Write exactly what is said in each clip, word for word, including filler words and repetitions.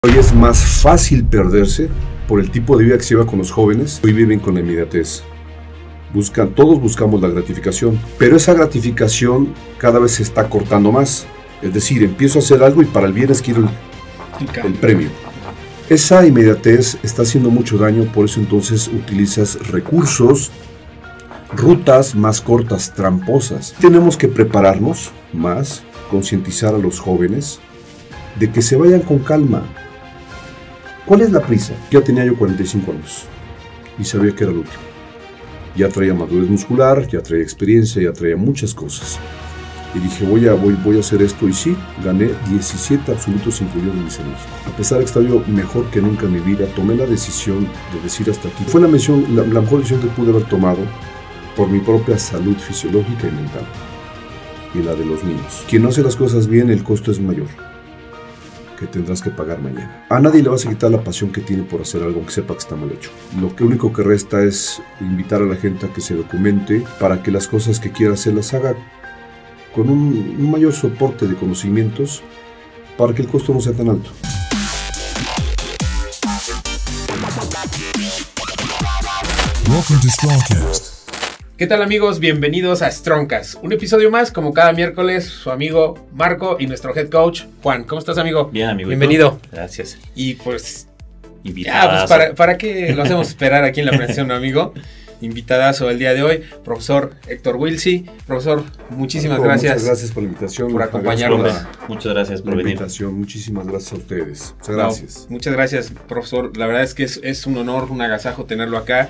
Hoy es más fácil perderse por el tipo de vida que se lleva con los jóvenes. Hoy viven con la inmediatez. Buscan, todos buscamos la gratificación, pero esa gratificación cada vez se está cortando más. Es decir, empiezo a hacer algo y para el viernes quiero el, el premio. Esa inmediatez está haciendo mucho daño, por eso entonces utilizas recursos, rutas más cortas, tramposas. Tenemos que prepararnos más, concientizar a los jóvenes de que se vayan con calma. ¿Cuál es la prisa? Ya tenía yo cuarenta y cinco años y sabía que era el último. Ya traía madurez muscular, ya traía experiencia, ya traía muchas cosas. Y dije, voy a, voy, voy a hacer esto, y sí, gané diecisiete absolutos, incluyendo mis años. A pesar de que estaba yo mejor que nunca en mi vida, tomé la decisión de decir hasta aquí. Fue la, mención, la, la mejor decisión que pude haber tomado por mi propia salud fisiológica y mental. Y la de los niños. Quien no hace las cosas bien, el costo es mayor, que tendrás que pagar mañana. A nadie le vas a quitar la pasión que tiene por hacer algo, aunque sepa que está mal hecho. Lo que único que resta es invitar a la gente a que se documente para que las cosas que quiera hacer las haga con un, un mayor soporte de conocimientos para que el costo no sea tan alto. Welcome to Strongcast. ¿Qué tal, amigos? Bienvenidos a Strongcast, un episodio más, como cada miércoles, su amigo Marco y nuestro head coach Juan. ¿Cómo estás, amigo? Bien, amigo. Bienvenido. Gracias. Y pues, Invitadas. ya, pues para, ¿para qué lo hacemos esperar aquí en la presentación, amigo? Invitadazo el día de hoy, profesor Héctor Wilsey. Profesor, muchísimas Marco, gracias. Muchas gracias por la invitación. Por acompañarnos. Gracias Muchas gracias por por la venir. invitación. Muchísimas gracias a ustedes. Muchas No, gracias. muchas gracias, profesor. La verdad es que es, es un honor, un agasajo tenerlo acá.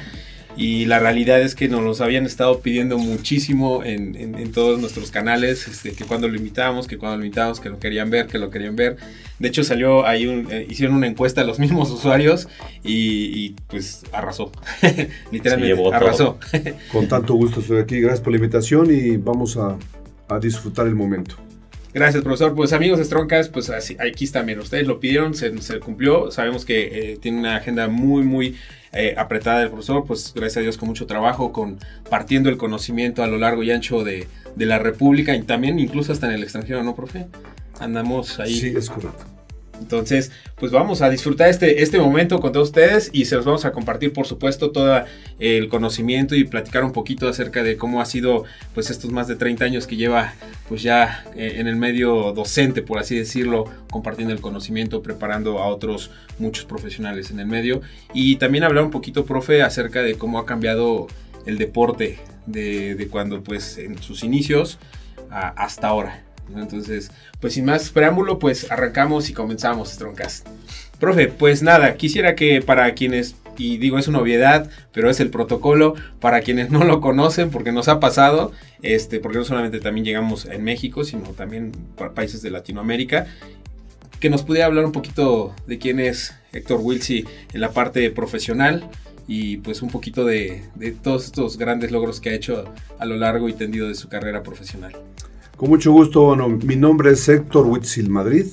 Y la realidad es que nos los habían estado pidiendo muchísimo en, en, en todos nuestros canales, este, que cuando lo invitábamos, que cuando lo invitábamos, que lo querían ver, que lo querían ver. De hecho salió ahí, un, eh, hicieron una encuesta a los mismos usuarios y, y pues arrasó, literalmente arrasó. Con tanto gusto estoy aquí, gracias por la invitación y vamos a, a disfrutar el momento. Gracias, profesor. Pues amigos de Strongcast, pues así, aquí está, miren, ustedes lo pidieron, se, se cumplió. Sabemos que eh, tiene una agenda muy, muy eh, apretada del profesor, pues gracias a Dios con mucho trabajo, con partiendo el conocimiento a lo largo y ancho de, de la República y también incluso hasta en el extranjero, ¿no, profe? Andamos ahí. Sí, es correcto. Entonces, pues vamos a disfrutar este, este momento con todos ustedes y se los vamos a compartir, por supuesto, todo el conocimiento y platicar un poquito acerca de cómo ha sido, pues, estos más de treinta años que lleva, pues, ya eh, en el medio docente, por así decirlo, compartiendo el conocimiento, preparando a otros muchos profesionales en el medio. Y también hablar un poquito, profe, acerca de cómo ha cambiado el deporte de, de cuando, pues, en sus inicios a, hasta ahora. Entonces, pues sin más preámbulo, pues arrancamos y comenzamos Strongcast. Profe, pues nada, quisiera que para quienes, y digo es una obviedad, pero es el protocolo, para quienes no lo conocen, porque nos ha pasado, este, porque no solamente también llegamos en México, sino también para países de Latinoamérica, que nos pudiera hablar un poquito de quién es Héctor Wilsey en la parte profesional y pues un poquito de, de todos estos grandes logros que ha hecho a, a lo largo y tendido de su carrera profesional. Con mucho gusto, bueno, mi nombre es Héctor Wilsey Madrid.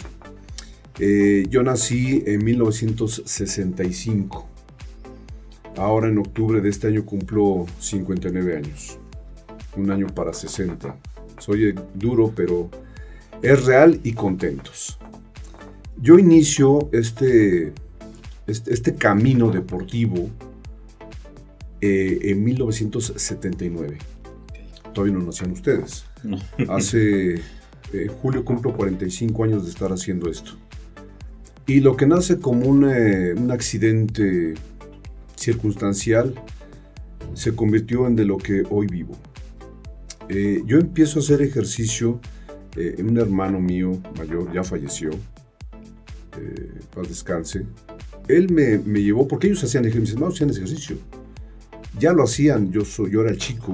Eh, yo nací en mil novecientos sesenta y cinco. Ahora en octubre de este año cumplo cincuenta y nueve años. Un año para sesenta. Soy duro, pero es real y contentos. Yo inicio este, este, este camino deportivo eh, en mil novecientos setenta y nueve. Todavía no nacían ustedes. No. Hace, en eh, julio cumplo cuarenta y cinco años de estar haciendo esto. Y lo que nace como un, eh, un accidente circunstancial se convirtió en de lo que hoy vivo. Eh, yo empiezo a hacer ejercicio eh, en un hermano mío mayor, ya falleció, eh, paz descanse. Él me, me llevó, porque ellos hacían ejercicio, mis hermanos hacían ejercicio. Ya lo hacían, yo, soy, yo era el chico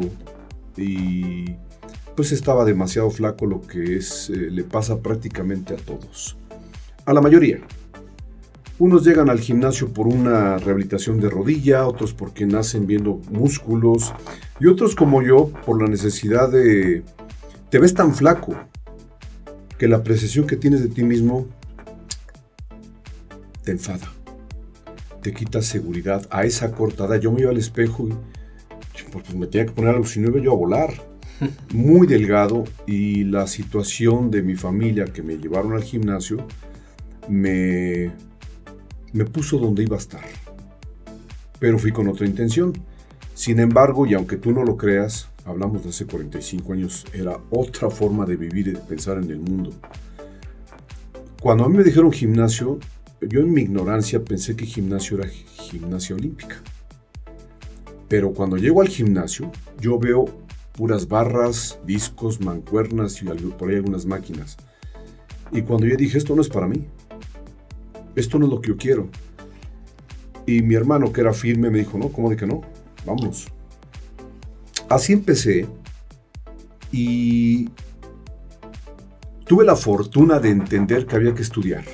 y pues estaba demasiado flaco, lo que es, eh, le pasa prácticamente a todos, a la mayoría. Unos llegan al gimnasio por una rehabilitación de rodilla, otros porque nacen viendo músculos y otros como yo por la necesidad de... Te ves tan flaco que la apreciación que tienes de ti mismo te enfada, te quita seguridad a esa corta edad. Yo me iba al espejo y pues me tenía que poner algo, si no iba yo a volar. Muy delgado, y la situación de mi familia que me llevaron al gimnasio me, me puso donde iba a estar. Pero fui con otra intención. Sin embargo, y aunque tú no lo creas, hablamos de hace cuarenta y cinco años, era otra forma de vivir y de pensar en el mundo. Cuando a mí me dijeron gimnasio, yo en mi ignorancia pensé que gimnasio era gimnasia olímpica. Pero cuando llego al gimnasio, yo veo puras barras, discos, mancuernas y por ahí algunas máquinas. Y cuando yo dije, esto no es para mí, esto no es lo que yo quiero. Y mi hermano, que era firme, me dijo, no, ¿cómo de que no? Vámonos. Así empecé y tuve la fortuna de entender que había que estudiar.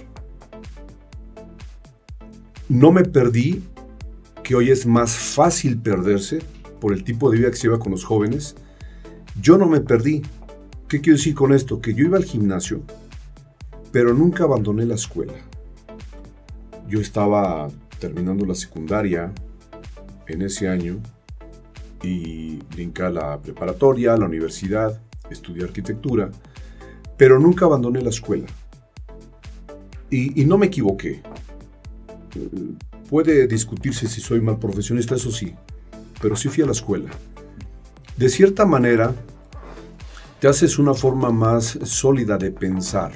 No me perdí, que hoy es más fácil perderse por el tipo de vida que se lleva con los jóvenes. Yo no me perdí. ¿Qué quiero decir con esto? Que yo iba al gimnasio, pero nunca abandoné la escuela. Yo estaba terminando la secundaria en ese año y brinqué a la preparatoria, a la universidad, estudié arquitectura, pero nunca abandoné la escuela. Y, y no me equivoqué. Puede discutirse si soy mal profesionista, eso sí, pero sí fui a la escuela. De cierta manera, te haces una forma más sólida de pensar.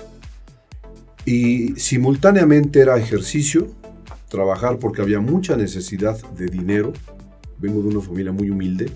Y simultáneamente era ejercicio, trabajar porque había mucha necesidad de dinero. Vengo de una familia muy humilde.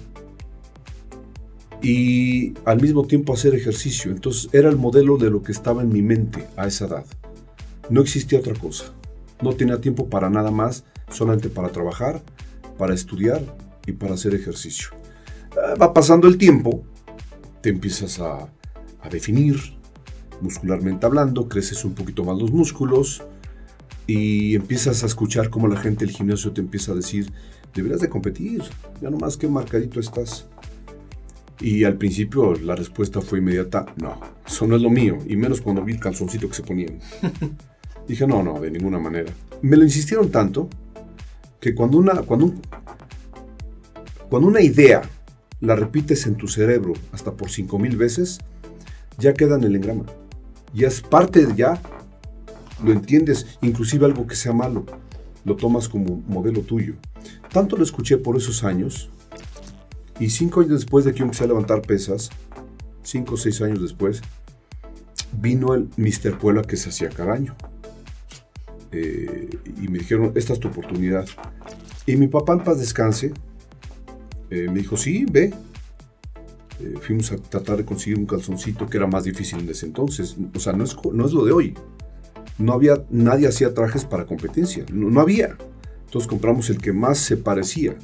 Y al mismo tiempo hacer ejercicio. Entonces era el modelo de lo que estaba en mi mente a esa edad. No existía otra cosa. No tenía tiempo para nada más, solamente para trabajar, para estudiar y para hacer ejercicio. Va pasando el tiempo, te empiezas a, a definir, muscularmente hablando, creces un poquito más los músculos y empiezas a escuchar cómo la gente del gimnasio te empieza a decir, deberías de competir, ya nomás qué marcadito estás. Y al principio la respuesta fue inmediata, no, eso no es lo mío, y menos cuando vi el calzoncito que se ponían. Dije, no, no, de ninguna manera. Me lo insistieron tanto que cuando una, cuando, un, cuando una idea la repites en tu cerebro hasta por cinco mil veces, ya queda en el engrama. Ya es parte de ya, lo entiendes, inclusive algo que sea malo, lo tomas como modelo tuyo. Tanto lo escuché por esos años, y cinco años después de que yo empecé a levantar pesas, cinco o seis años después, vino el míster Puebla que se hacía cada año. Eh, y me dijeron, esta es tu oportunidad. Y mi papá, en paz descanse, eh, me dijo, sí, ve. Eh, fuimos a tratar de conseguir un calzoncito que era más difícil en ese entonces. O sea, no es, no es lo de hoy. No había, nadie hacía trajes para competencia. No, no había. Entonces compramos el que más se parecía.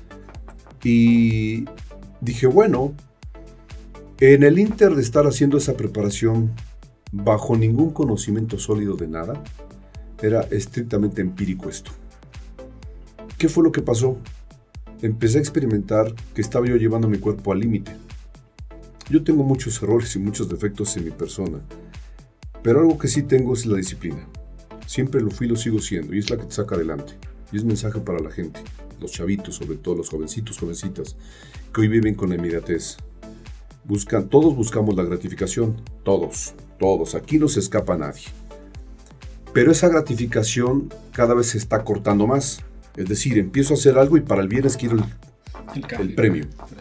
Y dije, bueno, en el inter de estar haciendo esa preparación bajo ningún conocimiento sólido de nada, era estrictamente empírico esto. ¿Qué fue lo que pasó? Empecé a experimentar que estaba yo llevando mi cuerpo al límite. Yo tengo muchos errores y muchos defectos en mi persona, pero algo que sí tengo es la disciplina. Siempre lo fui y lo sigo siendo, y es la que te saca adelante. Y es mensaje para la gente, los chavitos, sobre todo los jovencitos, jovencitas, que hoy viven con la inmediatez. Buscan, todos buscamos la gratificación, todos, todos, aquí no se escapa nadie. Pero esa gratificación cada vez se está cortando más. Es decir, empiezo a hacer algo y para el viernes quiero el, el, el premio.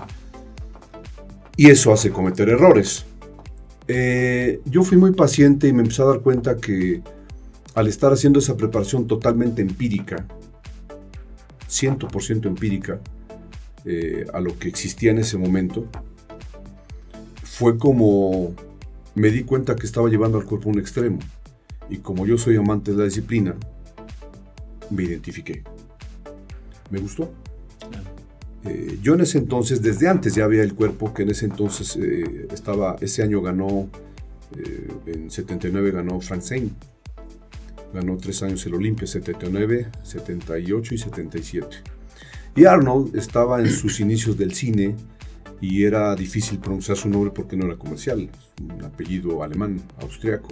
Y eso hace cometer errores. Eh, yo fui muy paciente y me empecé a dar cuenta que al estar haciendo esa preparación totalmente empírica, cien por ciento empírica, eh, a lo que existía en ese momento, fue como me di cuenta que estaba llevando al cuerpo a un extremo. Y como yo soy amante de la disciplina, me identifiqué. Me gustó. Eh, yo en ese entonces, desde antes ya había el cuerpo, que en ese entonces eh, estaba, ese año ganó, eh, en setenta y nueve ganó Frank Zane. Ganó tres años el Olimpia, setenta y nueve, setenta y ocho y setenta y siete. Y Arnold estaba en sus inicios del cine y era difícil pronunciar su nombre porque no era comercial, un apellido alemán, austriaco.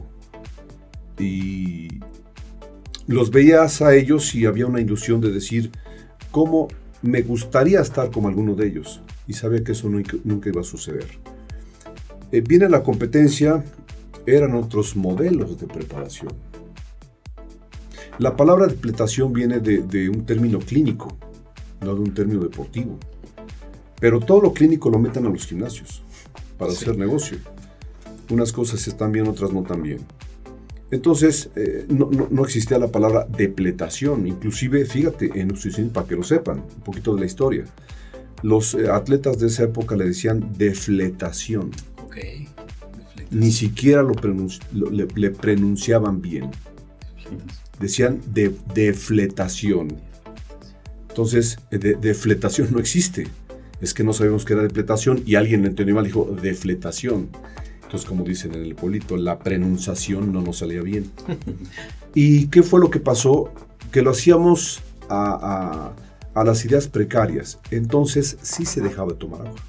Y los veías a ellos y había una ilusión de decir cómo me gustaría estar como alguno de ellos, y sabía que eso nunca, nunca iba a suceder. Eh, viene la competencia, eran otros modelos de preparación. La palabra depletación viene de, de un término clínico, no de un término deportivo. Pero todo lo clínico lo meten a los gimnasios para sí. hacer negocio. Unas cosas están bien, otras no tan bien. Entonces, eh, no, no, no existía la palabra depletación. Inclusive, fíjate, en nutrición, para que lo sepan, un poquito de la historia. Los eh, atletas de esa época le decían defletación. Ok. Defletación. Ni siquiera lo, pronunci lo le, le pronunciaban bien. Decían de, defletación. Entonces, de, defletación no existe. Es que no sabemos qué era depletación y alguien lo entendió mal y dijo defletación. Entonces, como dicen en el pueblito, la pronunciación no nos salía bien. ¿Y qué fue lo que pasó? Que lo hacíamos a, a, a las ideas precarias. Entonces, sí se dejaba de tomar agua.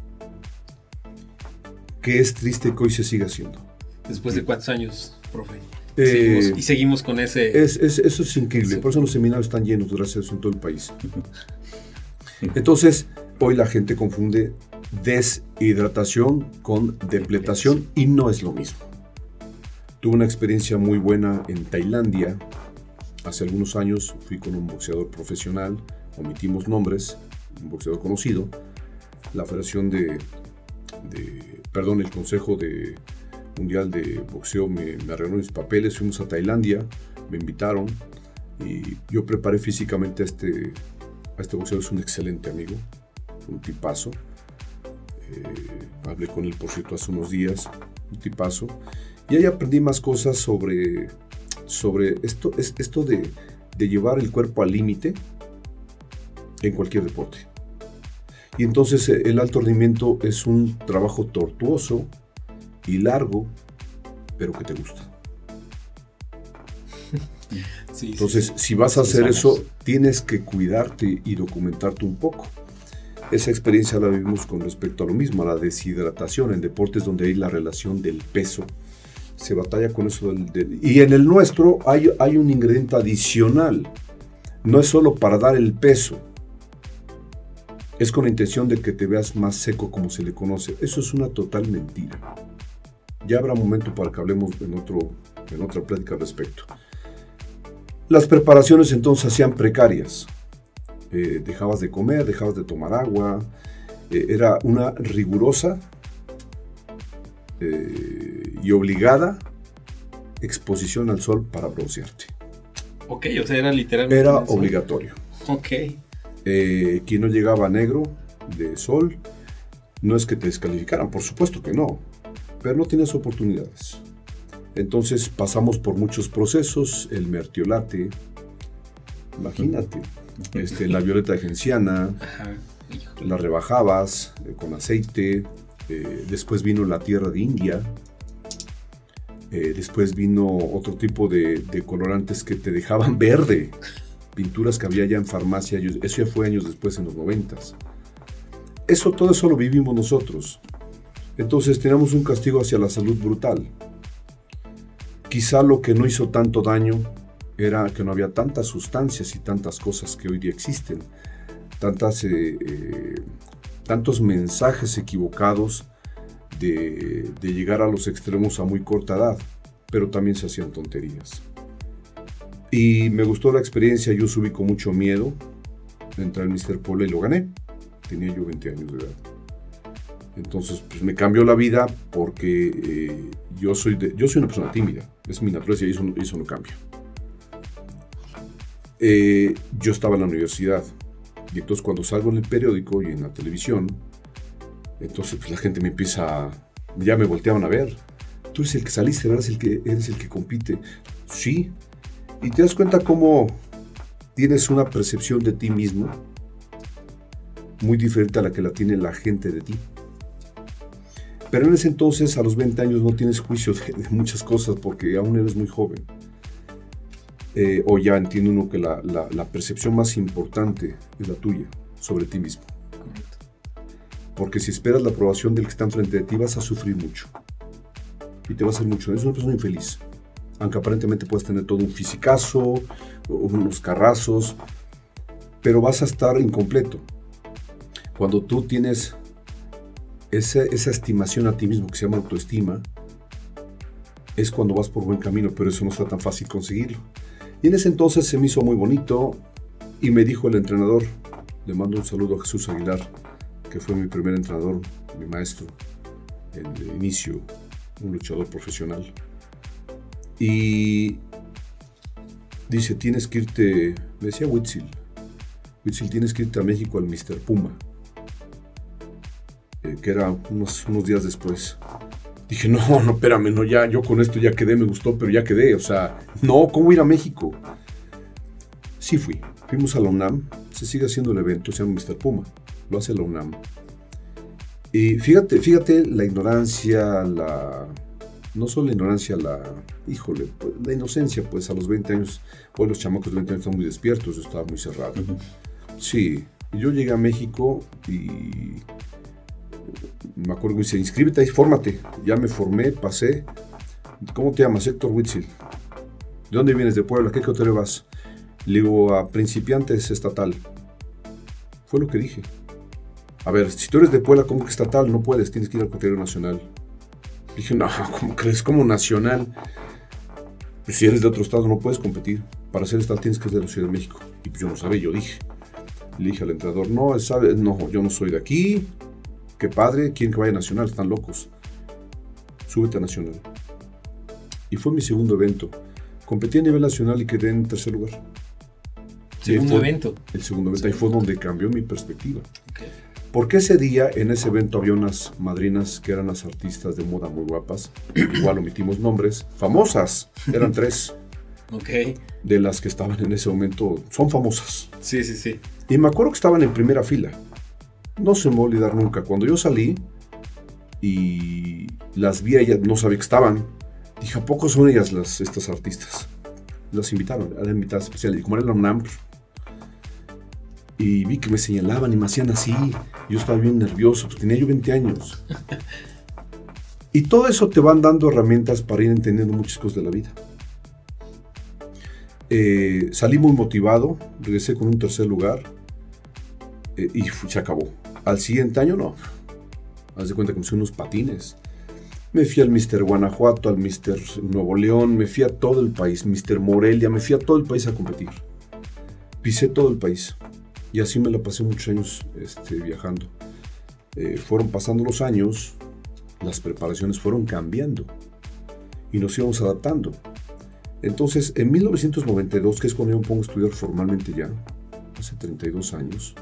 Que es triste que hoy se siga haciendo. ¿Después de cuántos años, profe? Eh, seguimos, y seguimos con ese... Es, es, eso es increíble. Sí. Por eso los seminarios están llenos, gracias a Dios, en todo el país. Entonces, hoy la gente confunde deshidratación con depletación y no es lo mismo. Tuve una experiencia muy buena en Tailandia. Hace algunos años fui con un boxeador profesional, omitimos nombres, un boxeador conocido. La Federación de, de perdón, el Consejo de Mundial de Boxeo me, me arregló mis papeles, fuimos a Tailandia, me invitaron y yo preparé físicamente a este, a este boxeador, es un excelente amigo, un tipazo. Eh, hablé con él, por cierto, hace unos días, un tipazo, y ahí aprendí más cosas sobre, sobre esto, es, esto de, de llevar el cuerpo al límite en cualquier deporte. Y entonces el alto rendimiento es un trabajo tortuoso y largo, pero que te gusta. Sí, entonces, sí, sí. si vas a hacer eso, tienes que cuidarte y documentarte un poco. Esa experiencia la vivimos con respecto a lo mismo, a la deshidratación, en deportes donde hay la relación del peso. Se batalla con eso. Del, del, y en el nuestro hay, hay un ingrediente adicional. No es solo para dar el peso. Es con la intención de que te veas más seco, como se le conoce. Eso es una total mentira. Ya habrá momento para que hablemos en, otro, en otra plática al respecto. Las preparaciones entonces se hacían precarias. Eh, dejabas de comer, dejabas de tomar agua. Eh, era una rigurosa eh, y obligada exposición al sol para broncearte. Ok, o sea, era literalmente... Era obligatorio. Ok. Eh, quien no llegaba negro de sol, no es que te descalificaran, por supuesto que no, pero no tienes oportunidades. Entonces pasamos por muchos procesos, el mertiolate, imagínate, este, la violeta genciana, la rebajabas eh, con aceite, eh, después vino la tierra de India, eh, después vino otro tipo de, de colorantes que te dejaban verde, pinturas que había ya en farmacia, eso ya fue años después, en los noventas. Eso, todo eso lo vivimos nosotros. Entonces teníamos un castigo hacia la salud brutal. Quizá lo que no hizo tanto daño era que no había tantas sustancias y tantas cosas que hoy día existen, tantas, eh, eh, tantos mensajes equivocados de, de llegar a los extremos a muy corta edad, pero también se hacían tonterías. Y me gustó la experiencia, yo subí con mucho miedo, entré al míster Puebla y lo gané. Tenía yo veinte años de edad. Entonces, pues me cambió la vida porque eh, yo, soy de, yo soy una persona tímida, es mi naturaleza y eso, eso no cambia. Eh, yo estaba en la universidad y entonces cuando salgo en el periódico y en la televisión, entonces pues, la gente me empieza, a, ya me volteaban a ver. Tú eres el que saliste, ¿verdad? Eres el que, eres el que compite. Sí. Y te das cuenta cómo tienes una percepción de ti mismo muy diferente a la que la tiene la gente de ti. Pero en ese entonces, a los veinte años, no tienes juicio de, de muchas cosas porque aún eres muy joven. Eh, o ya entiende uno que la, la, la percepción más importante es la tuya, sobre ti mismo. Porque si esperas la aprobación del que está enfrente de ti, vas a sufrir mucho. Y te va a hacer mucho. Eres una persona infeliz. Aunque aparentemente puedes tener todo un fisicazo, unos carrazos, pero vas a estar incompleto. Cuando tú tienes esa, esa estimación a ti mismo que se llama autoestima, es cuando vas por buen camino, pero eso no está tan fácil conseguirlo. Y en ese entonces se me hizo muy bonito y me dijo el entrenador, le mando un saludo a Jesús Aguilar, que fue mi primer entrenador, mi maestro, en el inicio, un luchador profesional. Y dice, tienes que irte, me decía Huitzil, Huitzil, tienes que irte a México al mister Puma, eh, que era unos, unos días después. Dije, no, no, espérame, no, ya, yo con esto ya quedé, me gustó, pero ya quedé, o sea, no, ¿cómo ir a México? Sí fui, fuimos a la UNAM, se sigue haciendo el evento, se llama mister Puma, lo hace la UNAM. Y fíjate, fíjate la ignorancia, la, no solo la ignorancia, la, híjole, pues, la inocencia, pues a los veinte años, hoy los chamacos de veinte años están muy despiertos, yo estaba muy cerrado. Uh-huh. Sí, yo llegué a México y me acuerdo que me dice, inscríbete ahí, fórmate. Ya me formé, pasé. ¿Cómo te llamas? Héctor Huitzil. ¿De dónde vienes? ¿De Puebla? ¿Qué categoría vas? Le digo, a principiantes estatal. Fue lo que dije. A ver, si tú eres de Puebla, ¿cómo que estatal? No puedes, tienes que ir al categoría nacional. Dije, no, ¿cómo crees? ¿Cómo nacional? Pues si eres de otro estado no puedes competir. Para ser estatal tienes que ser de la Ciudad de México. Y pues yo no sabía, yo dije. Le dije al entrenador, no, ¿sabe? No, yo no soy de aquí. Qué padre, quieren que vaya a nacional, están locos. Súbete a nacional. Y fue mi segundo evento. Competí a nivel nacional y quedé en tercer lugar. ¿Segundo evento? El segundo evento. Ahí fue donde cambió mi perspectiva. Okay. Porque ese día, en ese evento, había unas madrinas que eran las artistas de moda muy guapas. Igual omitimos nombres. Famosas. Eran tres. Okay. De las que estaban en ese momento. Son famosas. Sí, sí, sí. Y me acuerdo que estaban en primera fila. No se me va a olvidar nunca. Cuando yo salí y las vi a ellas, no sabía que estaban. Dije, ¿a poco son ellas las, estas artistas? Las invitaron, eran invitadas especiales. Y como era la UNAM, y vi que me señalaban y me hacían así. Yo estaba bien nervioso, pues tenía yo veinte años. Y todo eso te van dando herramientas para ir entendiendo muchas cosas de la vida. Eh, salí muy motivado, regresé con un tercer lugar eh, y se acabó. Al siguiente año no. Haz de cuenta que me hice unos patines. Me fui al mister Guanajuato, al mister Nuevo León, me fui a todo el país, mister Morelia, me fui a todo el país a competir. Pisé todo el país. Y así me la pasé muchos años este, viajando. Eh, fueron pasando los años, las preparaciones fueron cambiando y nos íbamos adaptando. Entonces, en mil novecientos noventa y dos, que es cuando yo me pongo a estudiar formalmente ya, hace treinta y dos años,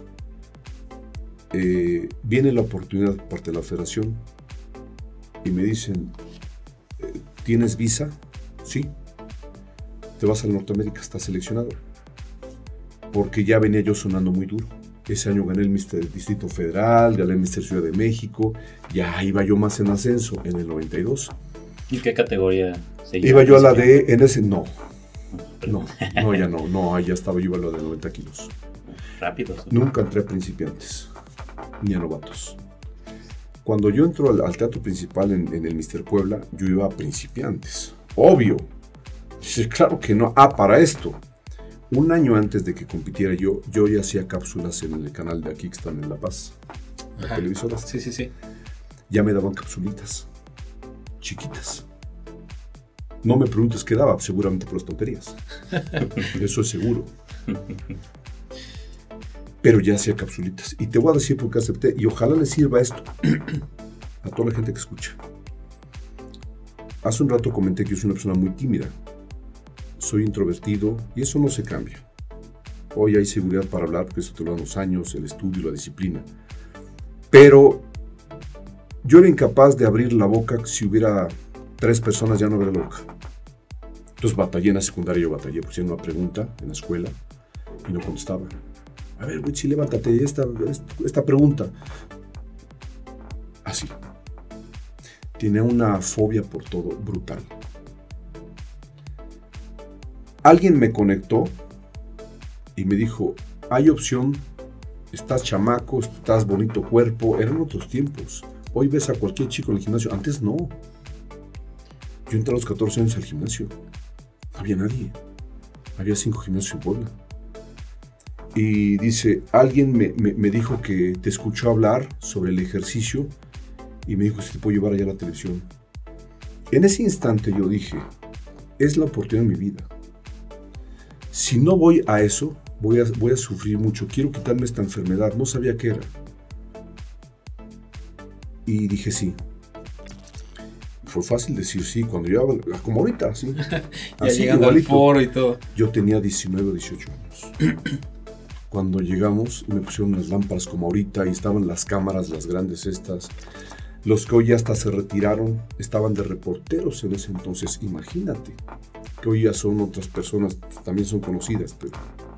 eh, viene la oportunidad por parte de la federación y me dicen, ¿tienes visa? Sí. Te vas a Norteamérica, estás seleccionado. Porque ya venía yo sonando muy duro. Ese año gané el mister Distrito Federal, gané el mister Ciudad de México, ya iba yo más en ascenso en el noventa y dos. ¿Y qué categoría seguía? Iba yo a la de, en ese, no, no, no, ya no, no, ya estaba yo a la de noventa kilos. Rápido. ¿Sí? Nunca entré a principiantes, ni a novatos. Cuando yo entro al, al teatro principal en, en el mister Puebla, yo iba a principiantes, obvio. Dice, claro que no, ah, para esto. Un año antes de que compitiera yo, yo ya hacía cápsulas en el canal de aquí que están en La Paz, la Ajá. televisora. Sí, sí, sí. Ya me daban capsulitas, chiquitas. No me preguntes qué daba, seguramente por las tonterías. Eso es seguro. Pero ya hacía capsulitas. Y te voy a decir por qué acepté, y ojalá les sirva esto a toda la gente que escucha. Hace un rato comenté que yo soy una persona muy tímida. Soy introvertido y eso no se cambia. Hoy hay seguridad para hablar porque eso te lo dan los años, el estudio, la disciplina. Pero yo era incapaz de abrir la boca. Si hubiera tres personas ya no abría la boca. Entonces batallé en la secundaria, yo batallé, pusieron una pregunta en la escuela y no contestaba. A ver, Wichi, levántate, esta, esta pregunta. Así. Tiene una fobia por todo brutal. Alguien me conectó y me dijo, hay opción, estás chamaco, estás bonito cuerpo, eran otros tiempos. Hoy ves a cualquier chico en el gimnasio, antes no. Yo entré a los catorce años al gimnasio, no había nadie, había cinco gimnasios en Puebla. Y dice, alguien me, me, me dijo que te escuchó hablar sobre el ejercicio y me dijo si te puedo llevar allá a la televisión. En ese instante yo dije, es la oportunidad de mi vida. si no voy a eso, voy a, voy a sufrir mucho, quiero quitarme esta enfermedad, no sabía qué era. Y dije sí. Fue fácil decir sí, cuando yo, como ahorita, sí. ya así, llegando igualito. Al foro y todo. Yo tenía diecinueve o dieciocho años. Cuando llegamos, me pusieron las lámparas como ahorita, y estaban las cámaras, las grandes estas. Los que hoy ya hasta se retiraron, estaban de reporteros en ese entonces, imagínate. Que hoy ya son otras personas, también son conocidas, pero...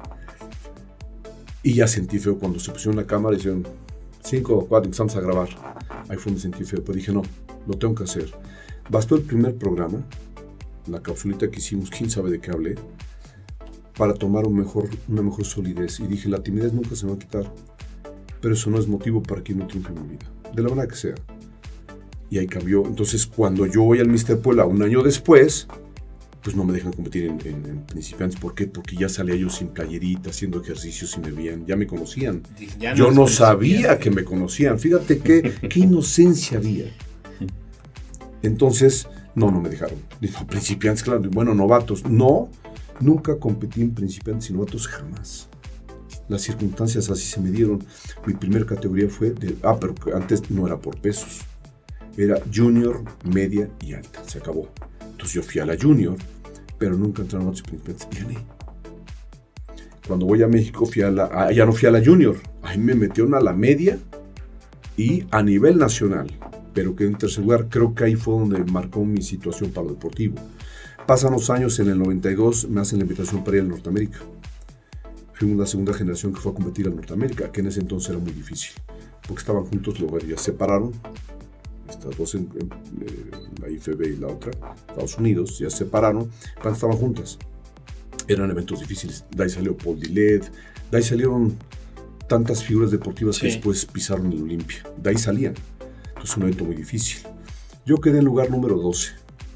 Y ya sentí feo cuando se pusieron la cámara y dijeron, cinco o cuatro, empezamos a grabar. Ahí fue donde sentí feo, pero dije, no, lo tengo que hacer. Bastó el primer programa, la capsulita que hicimos, quién sabe de qué hablé, para tomar un mejor, una mejor solidez. Y dije, la timidez nunca se me va a quitar, pero eso no es motivo para que no triunfe en mi vida, de la manera que sea. Y ahí cambió. Entonces, cuando yo voy al míster Puebla un año después, pues no me dejan competir en, en, en principiantes. ¿Por qué? Porque ya salía yo sin playerita, haciendo ejercicios y me veían, ya me conocían. Ya no yo no sabía que me conocían. Fíjate qué, qué inocencia había. Entonces, no, no me dejaron. No, principiantes, claro. Bueno, novatos. No, nunca competí en principiantes y novatos, jamás. Las circunstancias así se me dieron. Mi primera categoría fue de... Ah, pero antes no era por pesos. Era junior, media y alta. Se acabó. Entonces yo fui a la junior, pero nunca entré a novatos y principiantes y gané. Cuando voy a México, fui a la... Ah, ya no fui a la junior. Ahí me metieron a la media y a nivel nacional. Pero que en tercer lugar, creo que ahí fue donde marcó mi situación para lo deportivo. Pasan los años, en el noventa y dos me hacen la invitación para ir a Norteamérica. Fuimos la segunda generación que fue a competir a Norteamérica, que en ese entonces era muy difícil, porque estaban juntos, luego ya se separaron, estas dos, en, en, eh, la I F B y la otra, Estados Unidos, ya se separaron, pero estaban juntas. Eran eventos difíciles, de ahí salió Paul Dillett, de ahí salieron tantas figuras deportivas sí. que después pisaron el Olimpia, de ahí salían. Es un evento muy difícil. Yo quedé en lugar número doce.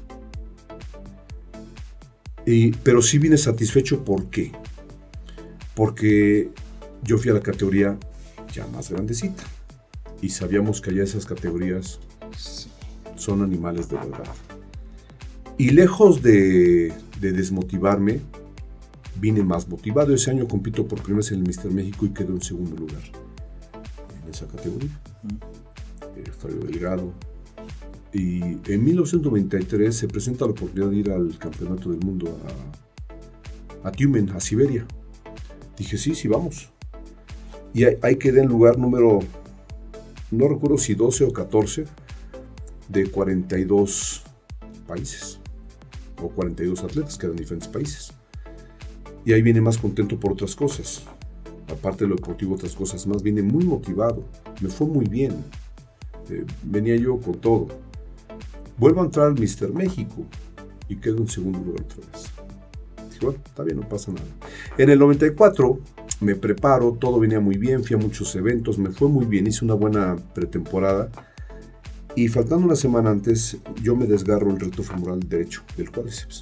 Y, pero sí vine satisfecho. ¿Por qué? Porque yo fui a la categoría ya más grandecita. Y sabíamos que allá esas categorías son animales de verdad. Y lejos de, de desmotivarme, vine más motivado. Ese año compito por primera vez en el míster México y quedo en segundo lugar en esa categoría. Fabio Delgado. Y en mil novecientos noventa y tres se presenta la oportunidad de ir al campeonato del mundo a, a Tyumen, a Siberia. Dije, sí, sí, vamos. Y ahí, ahí quedé en lugar número, no recuerdo si doce o catorce, de cuarenta y dos países, o cuarenta y dos atletas que eran de diferentes países. Y ahí vine más contento por otras cosas. Aparte de lo deportivo, otras cosas más. Vine muy motivado. Me fue muy bien. Eh, venía yo con todo. Vuelvo a entrar al míster México y quedo en segundo lugar otra vez. Dije, bueno, está bien, no pasa nada. En el noventa y cuatro me preparo, todo venía muy bien, fui a muchos eventos, me fue muy bien, hice una buena pretemporada y faltando una semana antes yo me desgarro el recto femoral derecho del cuádriceps.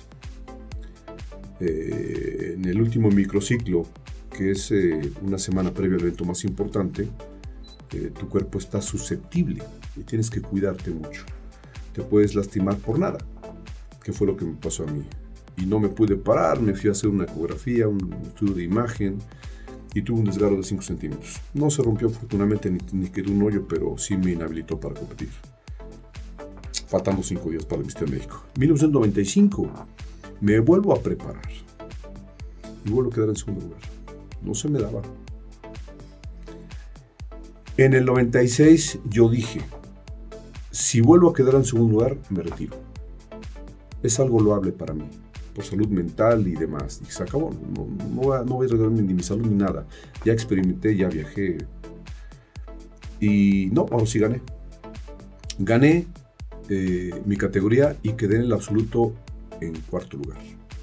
Eh, en el último microciclo, que es eh, una semana previa al evento más importante, Eh, tu cuerpo está susceptible y tienes que cuidarte mucho. Te puedes lastimar por nada, que fue lo que me pasó a mí. Y no me pude parar, me fui a hacer una ecografía, un estudio de imagen y tuve un desgarro de cinco centímetros. No se rompió afortunadamente ni, ni quedó un hoyo, pero sí me inhabilitó para competir. Faltando cinco días para el míster México. En mil novecientos noventa y cinco me vuelvo a preparar y vuelvo a quedar en segundo lugar. No se me daba. En el noventa y seis yo dije, si vuelvo a quedar en segundo lugar, me retiro. Es algo loable para mí, por salud mental y demás. Y se acabó, no, no, voy a, no voy a regalarme ni mi salud ni nada. Ya experimenté, ya viajé. Y no, ahora sí gané. Gané eh, mi categoría y quedé en el absoluto en cuarto lugar.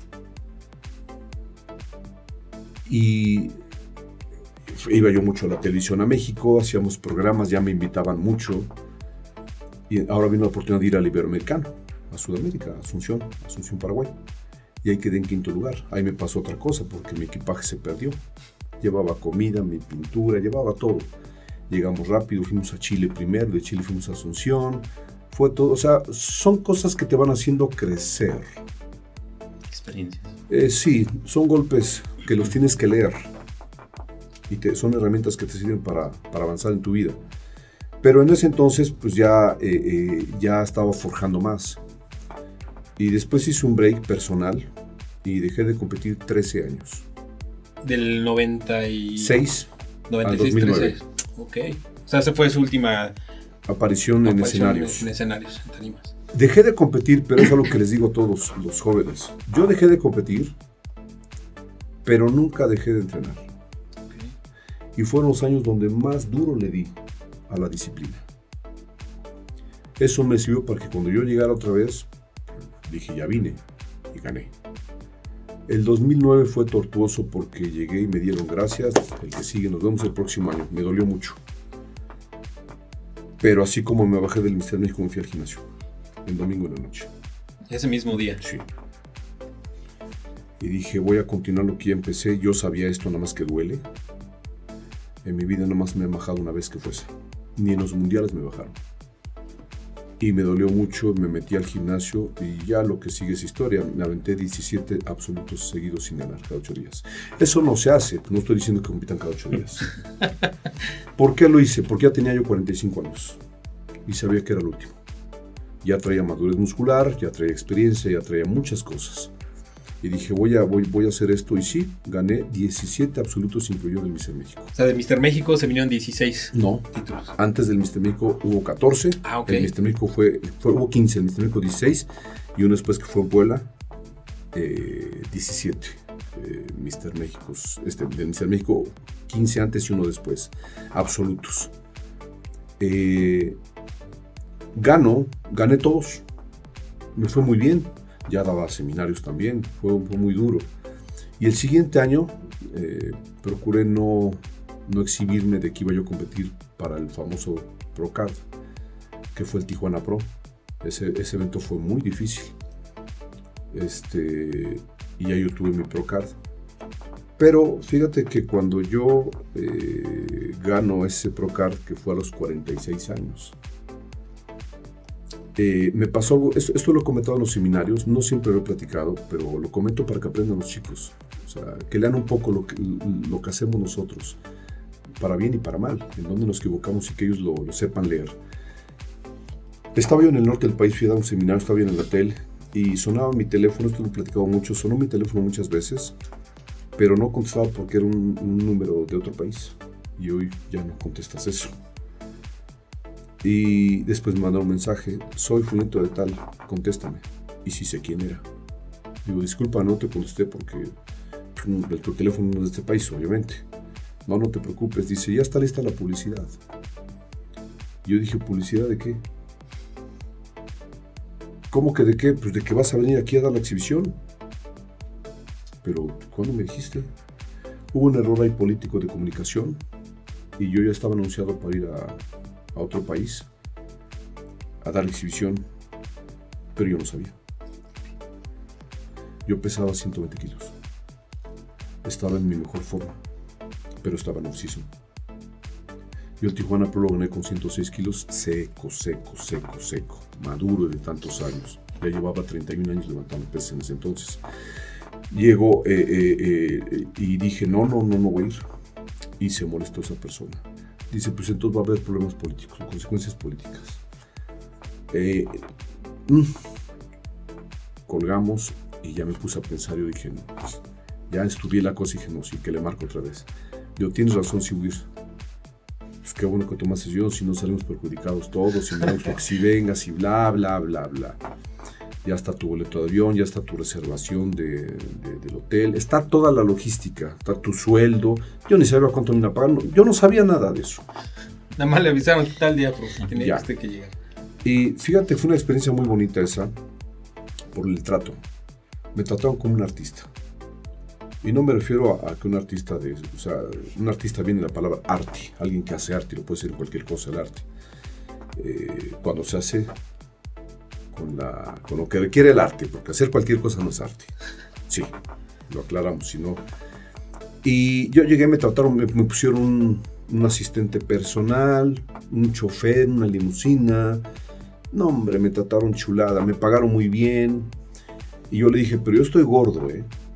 Y iba yo mucho a la televisión a México, hacíamos programas, ya me invitaban mucho. Y ahora vino la oportunidad de ir al Iberoamericano, a Sudamérica, a Asunción, Asunción, Paraguay. Y ahí quedé en quinto lugar. Ahí me pasó otra cosa, porque mi equipaje se perdió. Llevaba comida, mi pintura, llevaba todo. Llegamos rápido, fuimos a Chile primero, de Chile fuimos a Asunción. Fue todo, o sea, son cosas que te van haciendo crecer. Experiencias. Eh, sí, son golpes que los tienes que leer y te, son herramientas que te sirven para, para avanzar en tu vida. Pero en ese entonces pues ya, eh, eh, ya estaba forjando más. Y después hice un break personal y dejé de competir trece años. Del noventa y seis noventa y seis, al dos mil nueve. trece. Ok. O sea, esa fue su última aparición, aparición en escenarios. En escenarios, en tarimas. Dejé de competir, pero es algo que les digo a todos los jóvenes. Yo dejé de competir, pero nunca dejé de entrenar. Okay. Y fueron los años donde más duro le di a la disciplina. Eso me sirvió para que cuando yo llegara otra vez, dije, ya vine y gané. El dos mil nueve fue tortuoso porque llegué y me dieron gracias. El que sigue, nos vemos el próximo año. Me dolió mucho. Pero así como me bajé del míster México, me fui al gimnasio. El domingo en la noche. Ese mismo día. Sí. Y dije, voy a continuar lo que ya empecé. Yo sabía esto, nada más que duele. En mi vida nada más me he bajado una vez que fuese. Ni en los mundiales me bajaron. Y me dolió mucho, me metí al gimnasio y ya lo que sigue es historia. Me aventé diecisiete absolutos seguidos sin ganar cada ocho días. Eso no se hace, no estoy diciendo que compitan cada ocho días. ¿Por qué lo hice? Porque ya tenía yo cuarenta y cinco años y sabía que era el último. Ya traía madurez muscular, ya traía experiencia, ya traía muchas cosas. Y dije, voy a, voy, voy a hacer esto. Y sí, gané diecisiete absolutos, incluyendo el míster México. O sea, de míster México se vinieron dieciséis no, títulos. Antes del míster México hubo catorce. Ah, ok. El míster México fue, fue, hubo quince, el míster México dieciséis. Y uno después que fue en Puebla, eh, diecisiete. Eh, míster México, este, del míster México, quince antes y uno después. Absolutos. Eh, gano, gané todos. Me fue muy bien. Ya daba seminarios también, fue, fue muy duro. Y el siguiente año eh, procuré no, no exhibirme de que iba yo a competir para el famoso ProCard, que fue el Tijuana Pro. Ese, ese evento fue muy difícil. Este, y ya yo tuve mi ProCard. Pero fíjate que cuando yo eh, gano ese ProCard, que fue a los cuarenta y seis años, Eh, me pasó algo, esto, esto lo he comentado en los seminarios, no siempre lo he platicado, pero lo comento para que aprendan los chicos, o sea, que lean un poco lo que, lo que hacemos nosotros, para bien y para mal, en donde nos equivocamos y que ellos lo, lo sepan leer. Estaba yo en el norte del país, fui a dar un seminario, estaba yo en el hotel y sonaba mi teléfono, esto lo he platicado mucho, sonó mi teléfono muchas veces, pero no contestaba porque era un, un número de otro país y hoy ya no contestas eso. Y después me mandaron un mensaje, soy fulanito de tal, contéstame. Y sí sé quién era. Digo, disculpa, no te contesté porque el, tu teléfono no es de este país, obviamente. No, no te preocupes. Dice, ya está lista la publicidad. Yo dije, ¿publicidad de qué? ¿Cómo que de qué? Pues de que vas a venir aquí a dar la exhibición. Pero, ¿cuándo me dijiste? Hubo un error ahí político de comunicación y yo ya estaba anunciado para ir a... a otro país a dar la exhibición, pero yo no sabía. Yo pesaba ciento veinte kilos, estaba en mi mejor forma, pero estaba en off-season. Yo el Tijuana Pro lo gané con ciento seis kilos, seco, seco, seco, seco, maduro de tantos años. Ya llevaba treinta y un años levantando pesas en ese entonces. Llego eh, eh, eh, y dije, no, no, no, no voy a ir. Y se molestó esa persona. Dice, pues entonces va a haber problemas políticos, consecuencias políticas. Eh, mm, colgamos y ya me puse a pensar, yo dije, no, pues, ya estudié la cosa y dije, no, sí, que le marco otra vez. Yo, tienes razón, si huir. Pues qué bueno que tomaste yo, si no salimos perjudicados todos, si no gusta que si vengas y bla, bla, bla, bla. Ya está tu boleto de avión, ya está tu reservación de, de, del hotel, está toda la logística, está tu sueldo. Yo ni sabía cuánto me iba a pagar, yo no sabía nada de eso. Nada más le avisaron que tal día, pero tenía ya. Usted que llegar. Y fíjate, fue una experiencia muy bonita esa, por el trato. Me trataron como un artista. Y no me refiero a, a que un artista de, o sea, un artista viene de la palabra arte, alguien que hace arte, lo puede ser cualquier cosa el arte. Eh, cuando se hace Con, la, con lo que requiere el arte, porque hacer cualquier cosa no es arte. Sí, lo aclaramos, si no. Y yo llegué, me trataron, me, me pusieron un, un asistente personal, un chofer, una limusina. No, hombre, me trataron chulada, me pagaron muy bien. Y yo le dije, pero yo estoy gordo, ¿eh?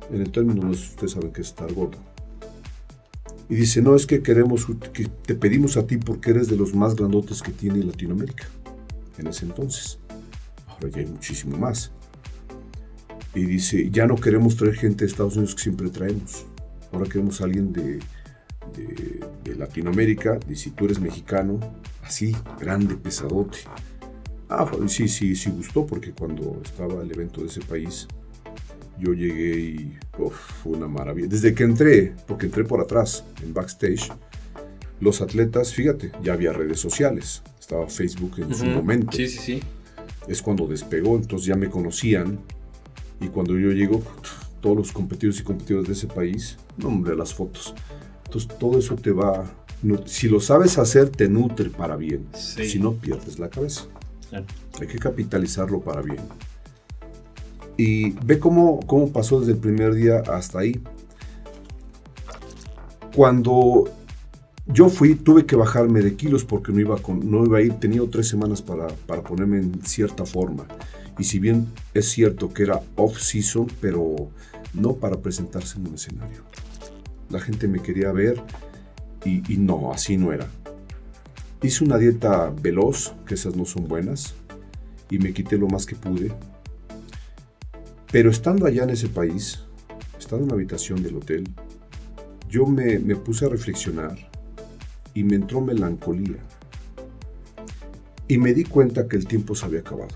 En el término, no, ustedes saben que es estar gordo. Y dice, no, es que queremos, que te pedimos a ti porque eres de los más grandotes que tiene Latinoamérica en ese entonces. Ahora ya hay muchísimo más. Y dice, ya no queremos traer gente de Estados Unidos que siempre traemos. Ahora queremos a alguien de, de, de Latinoamérica. Y si tú eres mexicano, así, grande, pesadote. Ah, sí, sí, sí gustó, porque cuando estaba el evento de ese país, yo llegué y uf, fue una maravilla. Desde que entré, porque entré por atrás, en backstage, los atletas, fíjate, ya había redes sociales. Estaba Facebook en uh-huh. su momento. Sí, sí, sí. Es cuando despegó, entonces ya me conocían. Y cuando yo llego, todos los competidores y competidoras de ese país, no, hombre, las fotos. Entonces todo eso te va... Si lo sabes hacer, te nutre para bien. Sí. Si no, pierdes la cabeza. Claro. Hay que capitalizarlo para bien. Y ve cómo, cómo pasó desde el primer día hasta ahí. Cuando yo fui, tuve que bajarme de kilos porque no iba, con, no iba a ir. Tenía tres semanas para, para ponerme en cierta forma. Y si bien es cierto que era off-season, pero no para presentarse en un escenario. La gente me quería ver y, y no, así no era. Hice una dieta veloz, que esas no son buenas, y me quité lo más que pude. Pero estando allá en ese país, estando en la habitación del hotel, yo me, me puse a reflexionar y me entró melancolía. Y me di cuenta que el tiempo se había acabado.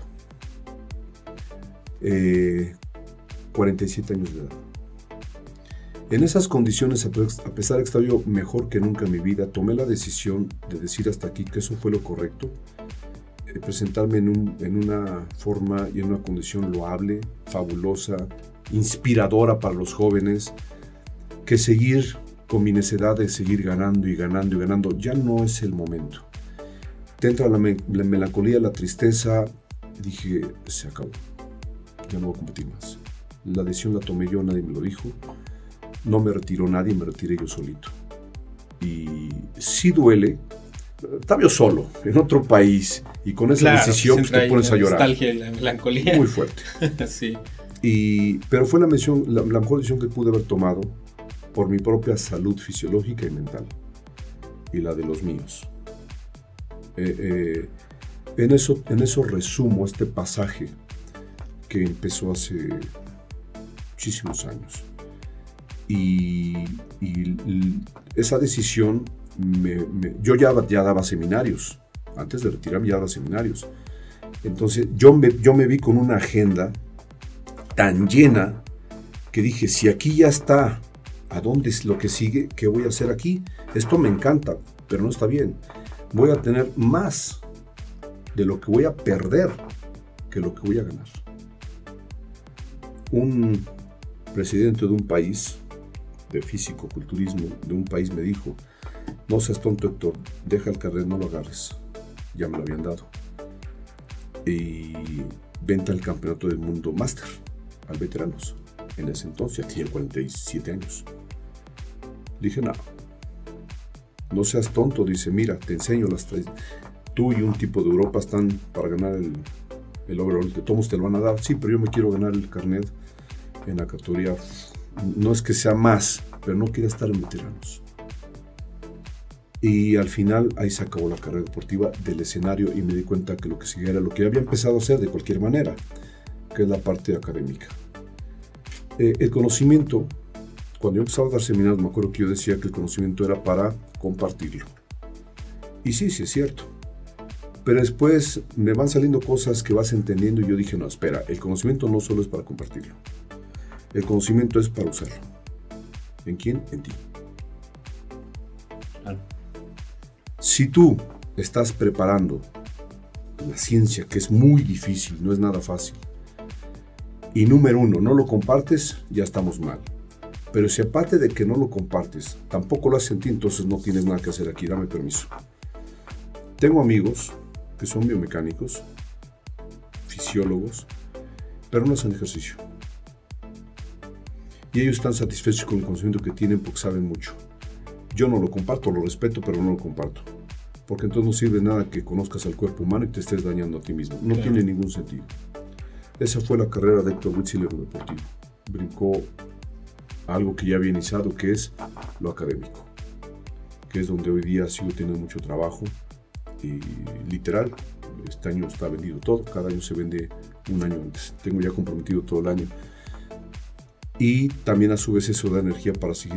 Eh, cuarenta y siete años de edad. En esas condiciones, a pesar de que estaba yo mejor que nunca en mi vida, tomé la decisión de decir hasta aquí que eso fue lo correcto. Presentarme en, un, en una forma y en una condición loable, fabulosa, inspiradora para los jóvenes, que seguir con mi necedad de seguir ganando y ganando y ganando, ya no es el momento. Te entra la, me, la melancolía, la tristeza, dije, se acabó, ya no voy a competir más. La decisión la tomé yo, nadie me lo dijo, no me retiró nadie, me retiré yo solito. Y sí duele. Estaba yo solo, en otro país, y con esa claro, decisión pues, te pones a llorar. La nostalgia y la melancolía. Muy fuerte. Sí. Y, pero fue la, mención, la, la mejor decisión que pude haber tomado por mi propia salud fisiológica y mental, y la de los míos. Eh, eh, en, eso, en eso resumo este pasaje que empezó hace muchísimos años. Y, y, y esa decisión... Me, me, yo ya, ya daba seminarios, antes de retirarme ya daba seminarios, entonces yo me, yo me vi con una agenda tan llena que dije, si aquí ya está, ¿a dónde es lo que sigue? ¿Qué voy a hacer aquí? Esto me encanta, pero no está bien, voy a tener más de lo que voy a perder que lo que voy a ganar. Un presidente de un país de físico-culturismo, de un país me dijo, no seas tonto, Héctor, deja el carnet, no lo agarres. Ya me lo habían dado. Y vente al campeonato del mundo máster, al veteranos. En ese entonces, ya tenía cuarenta y siete años. Dije, no, no seas tonto. Dice, mira, te enseño las tres. Tú y un tipo de Europa están para ganar el, el overall. De todos te lo van a dar. Sí, pero yo me quiero ganar el carnet en la categoría. No es que sea más, pero no quiero estar en veteranos. Y al final ahí se acabó la carrera deportiva del escenario y me di cuenta que lo que seguía era lo que había empezado a hacer de cualquier manera, que es la parte académica. Eh, el conocimiento, cuando yo empezaba a dar seminarios, me acuerdo que yo decía que el conocimiento era para compartirlo. Y sí, sí es cierto. Pero después me van saliendo cosas que vas entendiendo y yo dije, no, espera, el conocimiento no solo es para compartirlo. El conocimiento es para usarlo. ¿En quién? En ti. Claro. Si tú estás preparando la ciencia, que es muy difícil, no es nada fácil, y número uno, no lo compartes, ya estamos mal. Pero si aparte de que no lo compartes, tampoco lo haces en ti, entonces no tienes nada que hacer aquí, dame permiso. Tengo amigos que son biomecánicos, fisiólogos, pero no hacen ejercicio. Y ellos están satisfechos con el conocimiento que tienen porque saben mucho. Yo no lo comparto, lo respeto, pero no lo comparto. Porque entonces no sirve nada que conozcas al cuerpo humano y te estés dañando a ti mismo. No claro. Tiene ningún sentido. Esa fue la carrera de Héctor Huitzil en lo deportivo. Brincó a algo que ya había iniciado, que es lo académico, que es donde hoy día sigo teniendo mucho trabajo y literal, este año está vendido todo, cada año se vende un año antes, tengo ya comprometido todo el año y también a su vez eso da energía para seguir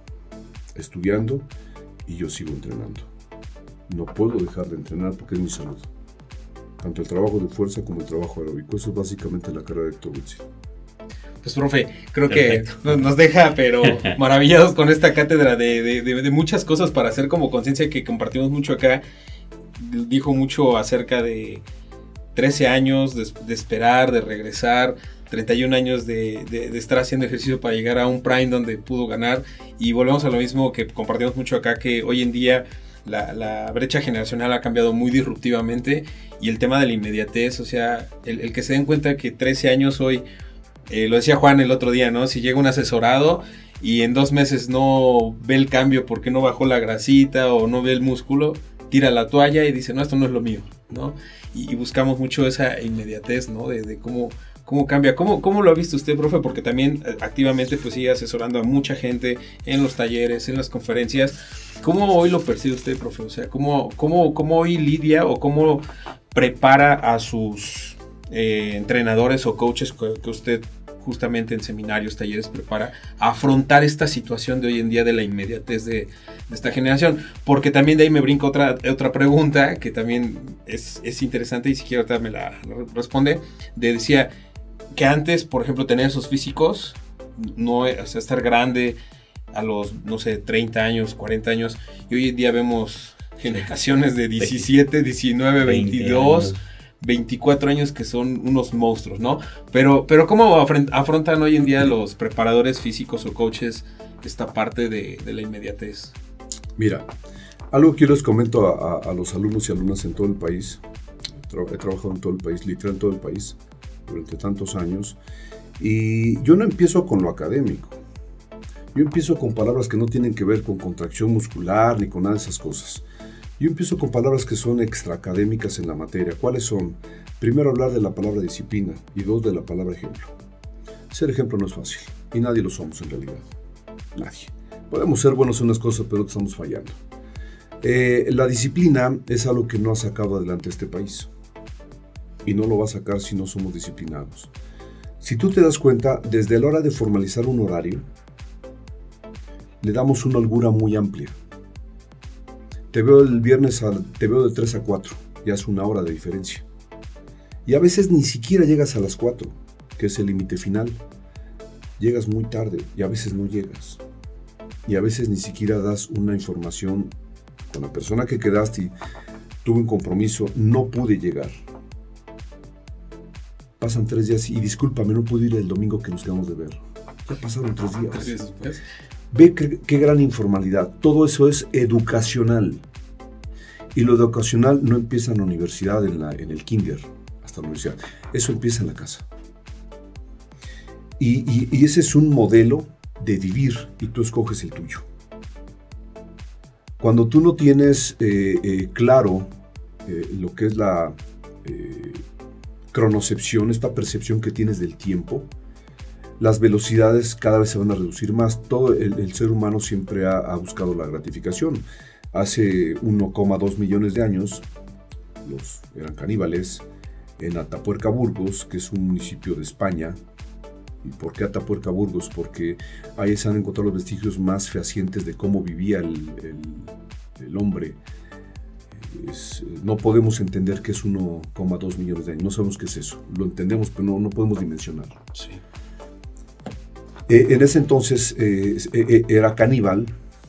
estudiando y yo sigo entrenando. No puedo dejar de entrenar porque es mi salud, tanto el trabajo de fuerza como el trabajo aeróbico. Eso es básicamente la carrera de Héctor Huitzil. Pues profe, creo Perfecto. que nos deja pero maravillados con esta cátedra de, de, de, de muchas cosas para hacer como conciencia que compartimos mucho acá. Dijo mucho acerca de trece años de, de esperar, de regresar, treinta y un años de, de, de estar haciendo ejercicio para llegar a un prime donde pudo ganar, y volvemos a lo mismo que compartimos mucho acá, que hoy en día la, la brecha generacional ha cambiado muy disruptivamente, y el tema de la inmediatez, o sea, el, el que se den cuenta que trece años hoy, eh, lo decía Juan el otro día, ¿no? Si llega un asesorado y en dos meses no ve el cambio porque no bajó la grasita o no ve el músculo, tira la toalla y dice, no, esto no es lo mío, ¿no? Y, y buscamos mucho esa inmediatez, ¿no? De, de cómo, cómo cambia. ¿Cómo, ¿Cómo lo ha visto usted, profe? Porque también activamente pues sigue asesorando a mucha gente en los talleres, en las conferencias. ¿Cómo hoy lo percibe usted, profe? O sea, ¿cómo, cómo, cómo hoy lidia o cómo prepara a sus eh, entrenadores o coaches que, que usted justamente en seminarios, talleres prepara a afrontar esta situación de hoy en día de la inmediatez de, de esta generación? Porque también de ahí me brinco otra, otra pregunta que también es, es interesante y si quiere ahorita me la responde. De, decía que antes, por ejemplo, tener esos físicos, no, o sea, estar grande a los, no sé, treinta años, cuarenta años, y hoy en día vemos generaciones de diecisiete, diecinueve, veintidós, veinticuatro años que son unos monstruos, ¿no? Pero, pero ¿cómo afrontan hoy en día los preparadores físicos o coaches esta parte de, de la inmediatez? Mira, algo que yo les comento a, a, a los alumnos y alumnas en todo el país, he trabajado en todo el país, literal en todo el país, durante tantos años, y yo no empiezo con lo académico, yo empiezo con palabras que no tienen que ver con contracción muscular ni con nada de esas cosas. Yo empiezo con palabras que son extraacadémicas en la materia. ¿Cuáles son? Primero, hablar de la palabra disciplina y dos, de la palabra ejemplo. Ser ejemplo no es fácil y nadie lo somos en realidad. Nadie. Podemos ser buenos en unas cosas, pero estamos fallando. Eh, la disciplina es algo que no ha sacado adelante este país y no lo va a sacar si no somos disciplinados. Si tú te das cuenta, desde la hora de formalizar un horario, le damos una holgura muy amplia. Te veo el viernes, a, te veo de tres a cuatro, ya es una hora de diferencia. Y a veces ni siquiera llegas a las cuatro, que es el límite final. Llegas muy tarde y a veces no llegas. Y a veces ni siquiera das una información con la persona que quedaste y tuve un compromiso, no pude llegar. Pasan tres días y discúlpame, no pude ir el domingo que nos quedamos de ver. Ya pasaron tres días. Tres días después. Ve qué, qué gran informalidad. Todo eso es educacional. Y lo educacional no empieza en la universidad, en, la, en el kinder, hasta la universidad. Eso empieza en la casa. Y, y, y ese es un modelo de vivir y tú escoges el tuyo. Cuando tú no tienes eh, eh, claro eh, lo que es la eh, cronocepción, esta percepción que tienes del tiempo, las velocidades cada vez se van a reducir más. Todo el, el ser humano siempre ha, ha buscado la gratificación. Hace uno coma dos millones de años, los eran caníbales, en Atapuerca, Burgos, que es un municipio de España. ¿Y por qué Atapuerca, Burgos? Porque ahí se han encontrado los vestigios más fehacientes de cómo vivía el, el, el hombre. Es, no podemos entender qué es uno coma dos millones de años, no sabemos qué es eso. Lo entendemos, pero no, no podemos dimensionarlo. Sí. Eh, en ese entonces eh, eh, era caníbal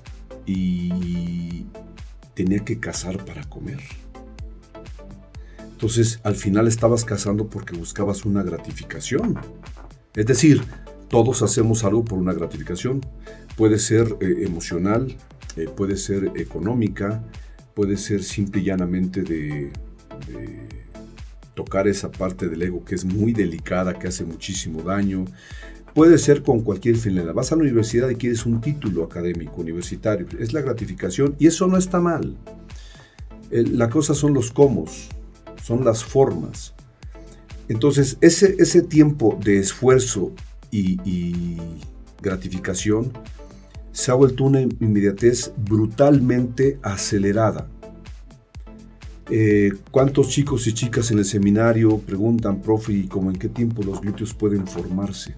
y tenía que cazar para comer. Entonces, al final estabas cazando porque buscabas una gratificación. Es decir, todos hacemos algo por una gratificación. Puede ser eh, emocional, eh, puede ser económica, puede ser simple y llanamente de, de tocar esa parte del ego que es muy delicada, que hace muchísimo daño. Puede ser con cualquier finalidad. Vas a la universidad y quieres un título académico universitario. Es la gratificación y eso no está mal. El, la cosa son los cómo, son las formas. Entonces, ese, ese tiempo de esfuerzo y, y, gratificación se ha vuelto una inmediatez brutalmente acelerada. Eh, ¿Cuántos chicos y chicas en el seminario preguntan, profe, ¿y cómo en qué tiempo los glúteos pueden formarse?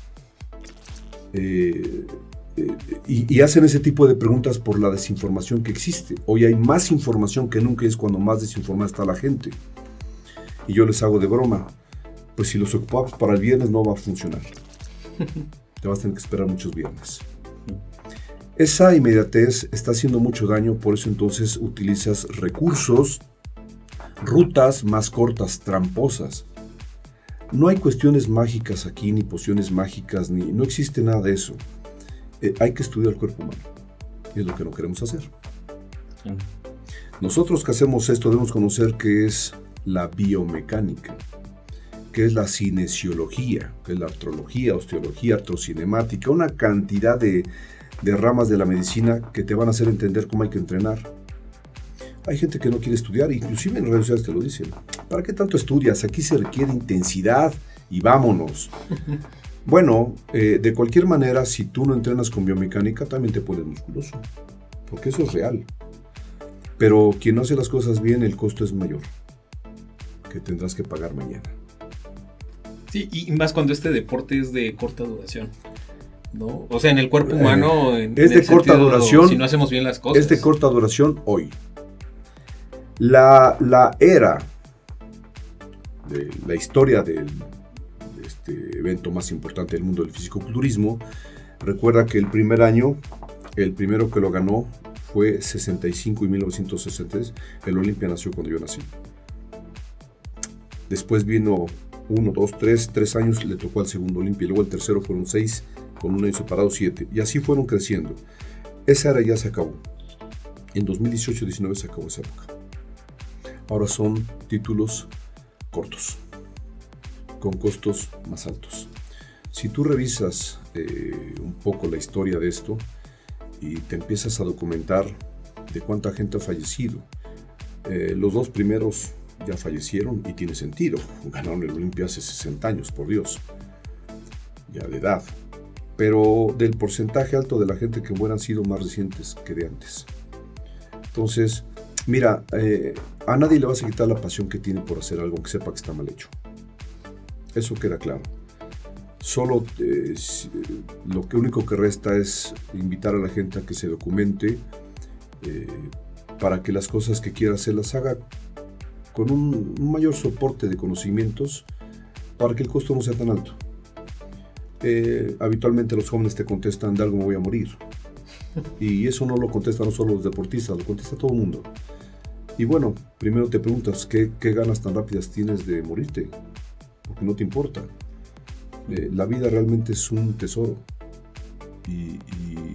Eh, eh, y, y hacen ese tipo de preguntas por la desinformación que existe. Hoy hay más información que nunca, y es cuando más desinformada está la gente. Y yo les hago de broma, pues si los ocupamos para el viernes no va a funcionar. Te vas a tener que esperar muchos viernes. Esa inmediatez está haciendo mucho daño, por eso entonces utilizas recursos, rutas más cortas, tramposas. No hay cuestiones mágicas aquí, ni pociones mágicas, ni no existe nada de eso. Eh, hay que estudiar el cuerpo humano, y es lo que no queremos hacer. Sí. Nosotros que hacemos esto debemos conocer qué es la biomecánica, qué es la cinesiología, qué es la artrología, osteología, artrocinemática, una cantidad de, de ramas de la medicina que te van a hacer entender cómo hay que entrenar. Hay gente que no quiere estudiar, inclusive en redes sociales te lo dicen. ¿Para qué tanto estudias? Aquí se requiere intensidad y vámonos. Bueno, eh, de cualquier manera, si tú no entrenas con biomecánica, también te pones musculoso, porque eso es real. Pero quien no hace las cosas bien, el costo es mayor, que tendrás que pagar mañana. Sí, y más cuando este deporte es de corta duración, ¿no? O sea, en el cuerpo humano, eh, en, es en de el corta sentido, duración. Si no hacemos bien las cosas. Es de corta duración hoy. La, la era de la historia del, de este evento más importante del mundo del fisicoculturismo, recuerda que el primer año, el primero que lo ganó fue sesenta y cinco y mil novecientos sesenta. El Olimpia nació cuando yo nací. Después vino uno, dos, tres, tres años le tocó al segundo Olimpia, y luego el tercero fueron seis, con un año separado siete, y así fueron creciendo. Esa era ya se acabó. En dos mil dieciocho diecinueve se acabó esa época. Ahora son títulos cortos, con costos más altos. Si tú revisas eh, un poco la historia de esto y te empiezas a documentar de cuánta gente ha fallecido, eh, los dos primeros ya fallecieron y tiene sentido. Ganaron el Olimpia hace sesenta años, por Dios, ya de edad. Pero del porcentaje alto de la gente que muere han sido más recientes que de antes. Entonces, mira, eh, a nadie le vas a quitar la pasión que tiene por hacer algo que sepa que está mal hecho. Eso queda claro. Solo eh, lo que único que resta es invitar a la gente a que se documente eh, para que las cosas que quiera hacer las haga con un, un mayor soporte de conocimientos para que el costo no sea tan alto. Eh, habitualmente los jóvenes te contestan: de algo me voy a morir. Y eso no lo contestan no solo los deportistas, lo contesta todo el mundo. Y bueno, primero te preguntas, ¿qué, qué ganas tan rápidas tienes de morirte? Porque no te importa. Eh, la vida realmente es un tesoro. Y, y,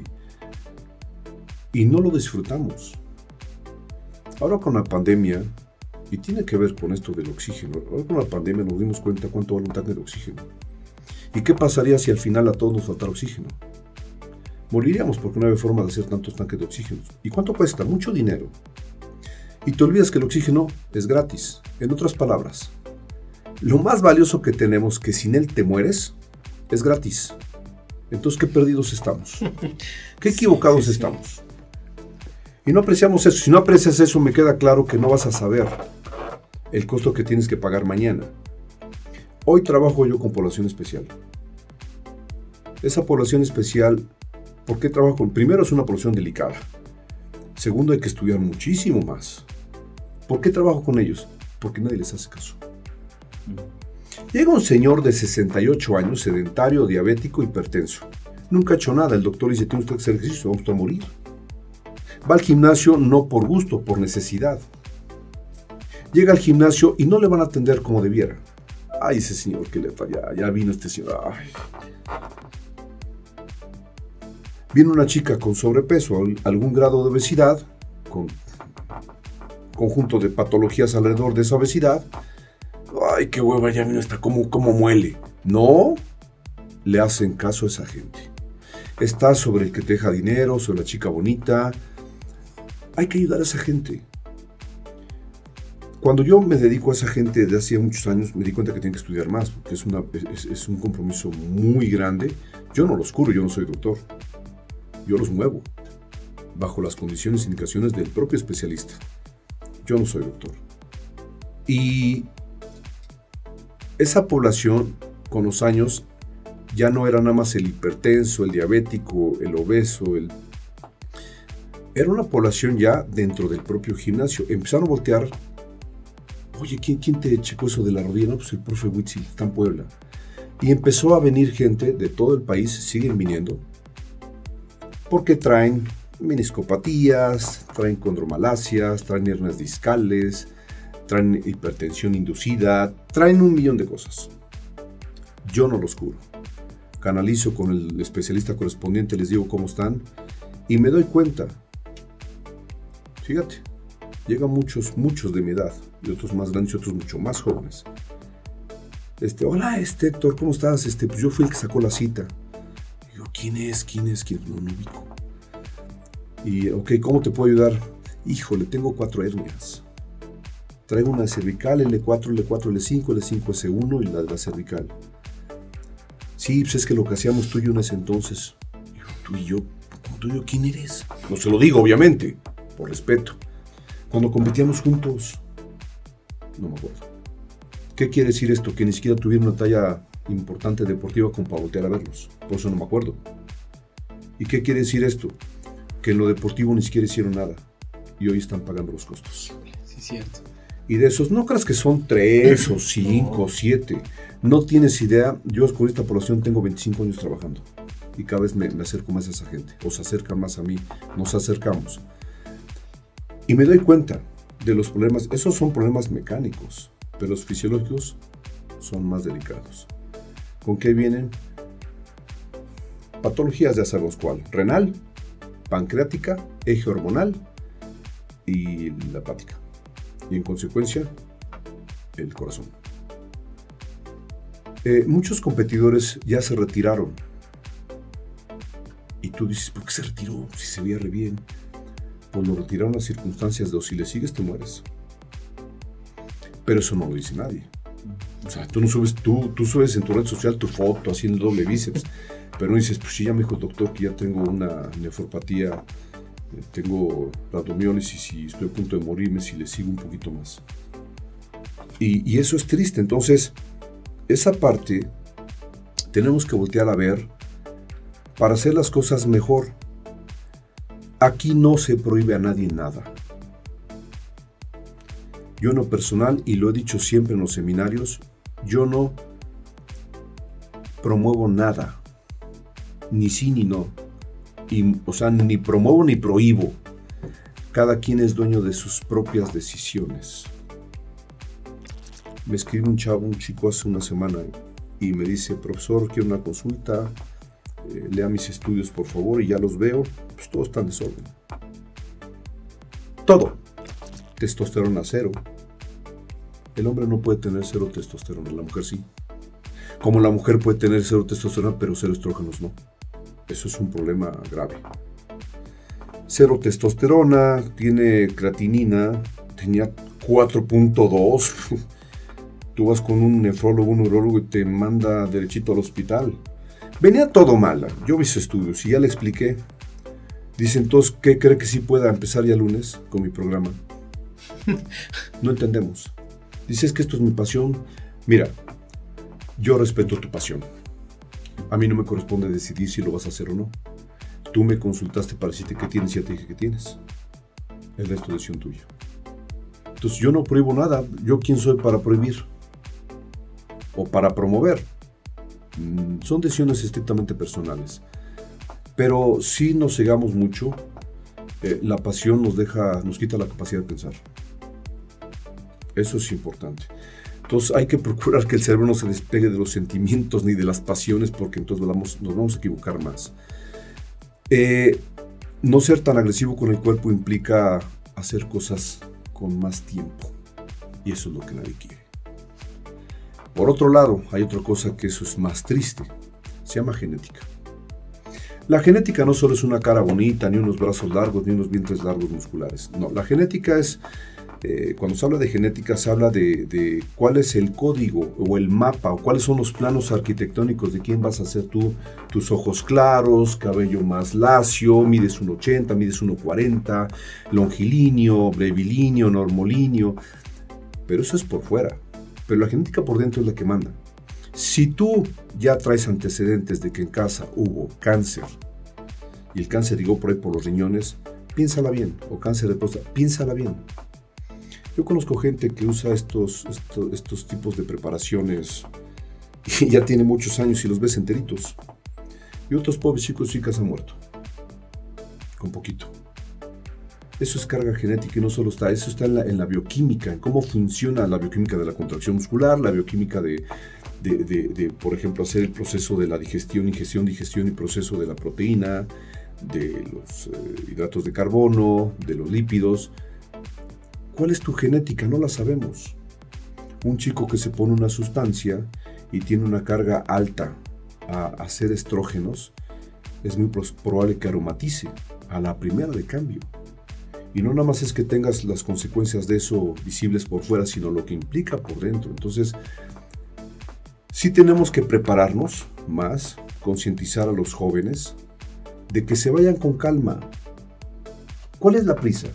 y no lo disfrutamos. Ahora con la pandemia, y tiene que ver con esto del oxígeno, ahora con la pandemia nos dimos cuenta cuánto vale un tanque de oxígeno. ¿Y qué pasaría si al final a todos nos faltara oxígeno? Moriríamos porque no había forma de hacer tantos tanques de oxígeno. ¿Y cuánto cuesta? Mucho dinero. Y te olvidas que el oxígeno es gratis. En otras palabras, lo más valioso que tenemos, que sin él te mueres, es gratis. Entonces, ¿qué perdidos estamos? ¿Qué equivocados sí, sí, estamos? Sí. Y no apreciamos eso. Si no aprecias eso, me queda claro que no vas a saber el costo que tienes que pagar mañana. Hoy trabajo yo con población especial. Esa población especial, ¿por qué trabajo con? Primero, es una población delicada. Segundo, hay que estudiar muchísimo más. ¿Por qué trabajo con ellos? Porque nadie les hace caso. Llega un señor de sesenta y ocho años, sedentario, diabético, hipertenso. Nunca ha hecho nada. El doctor dice: tiene usted que hacer ejercicio, vamos a morir. Va al gimnasio no por gusto, por necesidad. Llega al gimnasio y no le van a atender como debiera. Ay, ese señor que le falla, ya vino este señor. Ay. Viene una chica con sobrepeso, algún grado de obesidad, con conjunto de patologías alrededor de esa obesidad. Ay, qué hueva, ya vino esta, cómo, cómo muele. No le hacen caso a esa gente. Está sobre el que te deja dinero, sobre la chica bonita. Hay que ayudar a esa gente. Cuando yo me dedico a esa gente desde hace muchos años, me di cuenta que tienen que estudiar más, porque es, una, es, es un compromiso muy grande Yo no los curo, yo no soy doctor. Yo los muevo, bajo las condiciones e indicaciones del propio especialista. Yo no soy doctor. Y esa población, con los años, ya no era nada más el hipertenso, el diabético, el obeso, el... Era una población ya dentro del propio gimnasio. Empezaron a voltear. Oye, ¿quién, quién te checó eso de la rodilla? No, pues el profe Huitzil, está en Puebla. Y empezó a venir gente de todo el país, siguen viniendo, porque traen meniscopatías, traen condromalasias, traen hernias discales, traen hipertensión inducida, traen un millón de cosas. Yo no los curo. Canalizo con el especialista correspondiente, les digo cómo están, y me doy cuenta. Fíjate, llegan muchos, muchos de mi edad, y otros más grandes y otros mucho más jóvenes. Este, hola, este Héctor, ¿cómo estás? Este, pues yo fui el que sacó la cita. Digo, ¿quién es? ¿Quién es? ¿Quién? No, no ubico. Y, ok, ¿cómo te puedo ayudar? Híjole, tengo cuatro hernias. Traigo una cervical, L cuatro, L cuatro, L cinco, L cinco, S uno y la de la cervical. Sí, pues es que lo que hacíamos tú y yo en ese entonces. Digo, tú y yo, ¿cómo tú y yo quién eres? No se lo digo, obviamente, por respeto. Cuando competíamos juntos, no me acuerdo. ¿Qué quiere decir esto? Que ni siquiera tuvieron una talla importante deportiva como para voltear a verlos. Por eso no me acuerdo. ¿Y qué quiere decir esto? Que en lo deportivo ni siquiera hicieron nada. Y hoy están pagando los costos. Sí, cierto. Y de esos, no creas que son tres o cinco o siete. No tienes idea. Yo con esta población tengo veinticinco años trabajando. Y cada vez me, me acerco más a esa gente. O se acercan más a mí. Nos acercamos. Y me doy cuenta de los problemas. Esos son problemas mecánicos. Pero los fisiológicos son más delicados. ¿Con qué vienen? Patologías, ya sabemos cuál. Renal, pancreática, eje hormonal y la hepática. Y en consecuencia, el corazón. Eh, muchos competidores ya se retiraron. Y tú dices, ¿por qué se retiró? Si se veía re bien. Pues lo retiraron las circunstancias de o si le sigues te mueres. Pero eso no lo dice nadie. O sea, tú no subes, tú, tú subes en tu red social tu foto así en el doble bíceps, pero no dices, pues sí, ya me dijo el doctor que ya tengo una nefropatía, eh, tengo rhabdomiólisis y estoy a punto de morirme si le sigo un poquito más. Y, y eso es triste. Entonces, esa parte tenemos que voltear a ver para hacer las cosas mejor. Aquí no se prohíbe a nadie nada. Yo en lo personal, y lo he dicho siempre en los seminarios, yo no promuevo nada, ni sí ni no, y, o sea, ni promuevo ni prohíbo. Cada quien es dueño de sus propias decisiones. Me escribe un chavo, un chico hace una semana, y me dice, profesor, quiero una consulta, eh, lea mis estudios por favor, y ya los veo, pues todo está en desorden. Todo. Testosterona cero. El hombre no puede tener cero testosterona, la mujer sí. Como la mujer puede tener cero testosterona, pero cero estrógenos no. Eso es un problema grave. Cero testosterona, tiene creatinina, tenía cuatro punto dos. Tú vas con un nefrólogo, un neurólogo y te manda derechito al hospital. Venía todo mal. Yo vi sus estudios y ya le expliqué. Dice, entonces, ¿qué cree que sí pueda empezar ya lunes con mi programa? No entendemos. Dices que esto es mi pasión. Mira, yo respeto tu pasión. A mí no me corresponde decidir si lo vas a hacer o no. Tú me consultaste para decirte qué tienes y ya te dije qué tienes. El resto es decisión tuya. Entonces yo no prohíbo nada. ¿Yo quién soy para prohibir? O para promover. Mm, son decisiones estrictamente personales. Pero sí nos cegamos mucho. Eh, la pasión nos deja, nos quita la capacidad de pensar. Eso es importante. Entonces hay que procurar que el cerebro no se despegue de los sentimientos ni de las pasiones, porque entonces vamos, nos vamos a equivocar más. Eh, no ser tan agresivo con el cuerpo implica hacer cosas con más tiempo. Y eso es lo que nadie quiere. Por otro lado, hay otra cosa que eso es más triste. Se llama genética. La genética no solo es una cara bonita, ni unos brazos largos, ni unos vientres largos musculares. No, la genética es Eh, cuando se habla de genética, se habla de, de cuál es el código o el mapa o cuáles son los planos arquitectónicos de quién vas a ser tú. Tus ojos claros, cabello más lacio, mides uno ochenta, mides uno cuarenta, longilíneo, brevilíneo, normolíneo. Pero eso es por fuera. Pero la genética por dentro es la que manda. Si tú ya traes antecedentes de que en casa hubo cáncer, y el cáncer llegó por ahí por los riñones, piénsala bien, o cáncer de próstata, piénsala bien. Yo conozco gente que usa estos, estos, estos tipos de preparaciones y ya tiene muchos años y los ves enteritos. Y otros pobres chicos y chicas han muerto. Con poquito. Eso es carga genética y no solo está, eso está en la, en la bioquímica, en cómo funciona la bioquímica de la contracción muscular, la bioquímica de, de, de, de por ejemplo, hacer el proceso de la digestión, ingestión, digestión y proceso de la proteína, de los eh, hidratos de carbono, de los lípidos. ¿Cuál es tu genética? No la sabemos. Un chico que se pone una sustancia y tiene una carga alta a hacer estrógenos, es muy probable que aromatice a la primera de cambio. Y no nada más es que tengas las consecuencias de eso visibles por fuera, sino lo que implica por dentro. Entonces, sí tenemos que prepararnos más, concientizar a los jóvenes de que se vayan con calma. ¿Cuál es la prisa?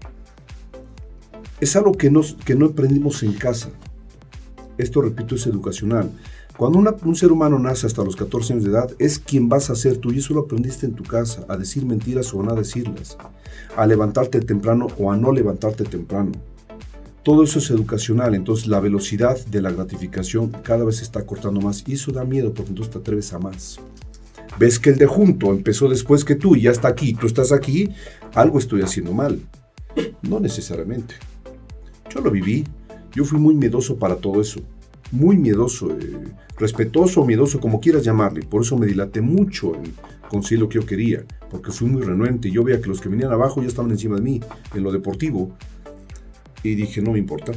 Es algo que no, que no aprendimos en casa. Esto, repito, es educacional. Cuando una, un ser humano nace hasta los catorce años de edad, es quien vas a ser tú, y eso lo aprendiste en tu casa, a decir mentiras o a no decirlas, a levantarte temprano o a no levantarte temprano. Todo eso es educacional, entonces la velocidad de la gratificación cada vez se está cortando más, y eso da miedo porque entonces te atreves a más. Ves que el de junto empezó después que tú y ya está aquí, tú estás aquí, algo estoy haciendo mal. No necesariamente. Yo lo viví, yo fui muy miedoso para todo eso, muy miedoso, eh, respetuoso o miedoso, como quieras llamarle, por eso me dilaté mucho en conseguir lo que yo quería, porque fui muy renuente, yo veía que los que venían abajo ya estaban encima de mí, en lo deportivo, y dije, no me importa,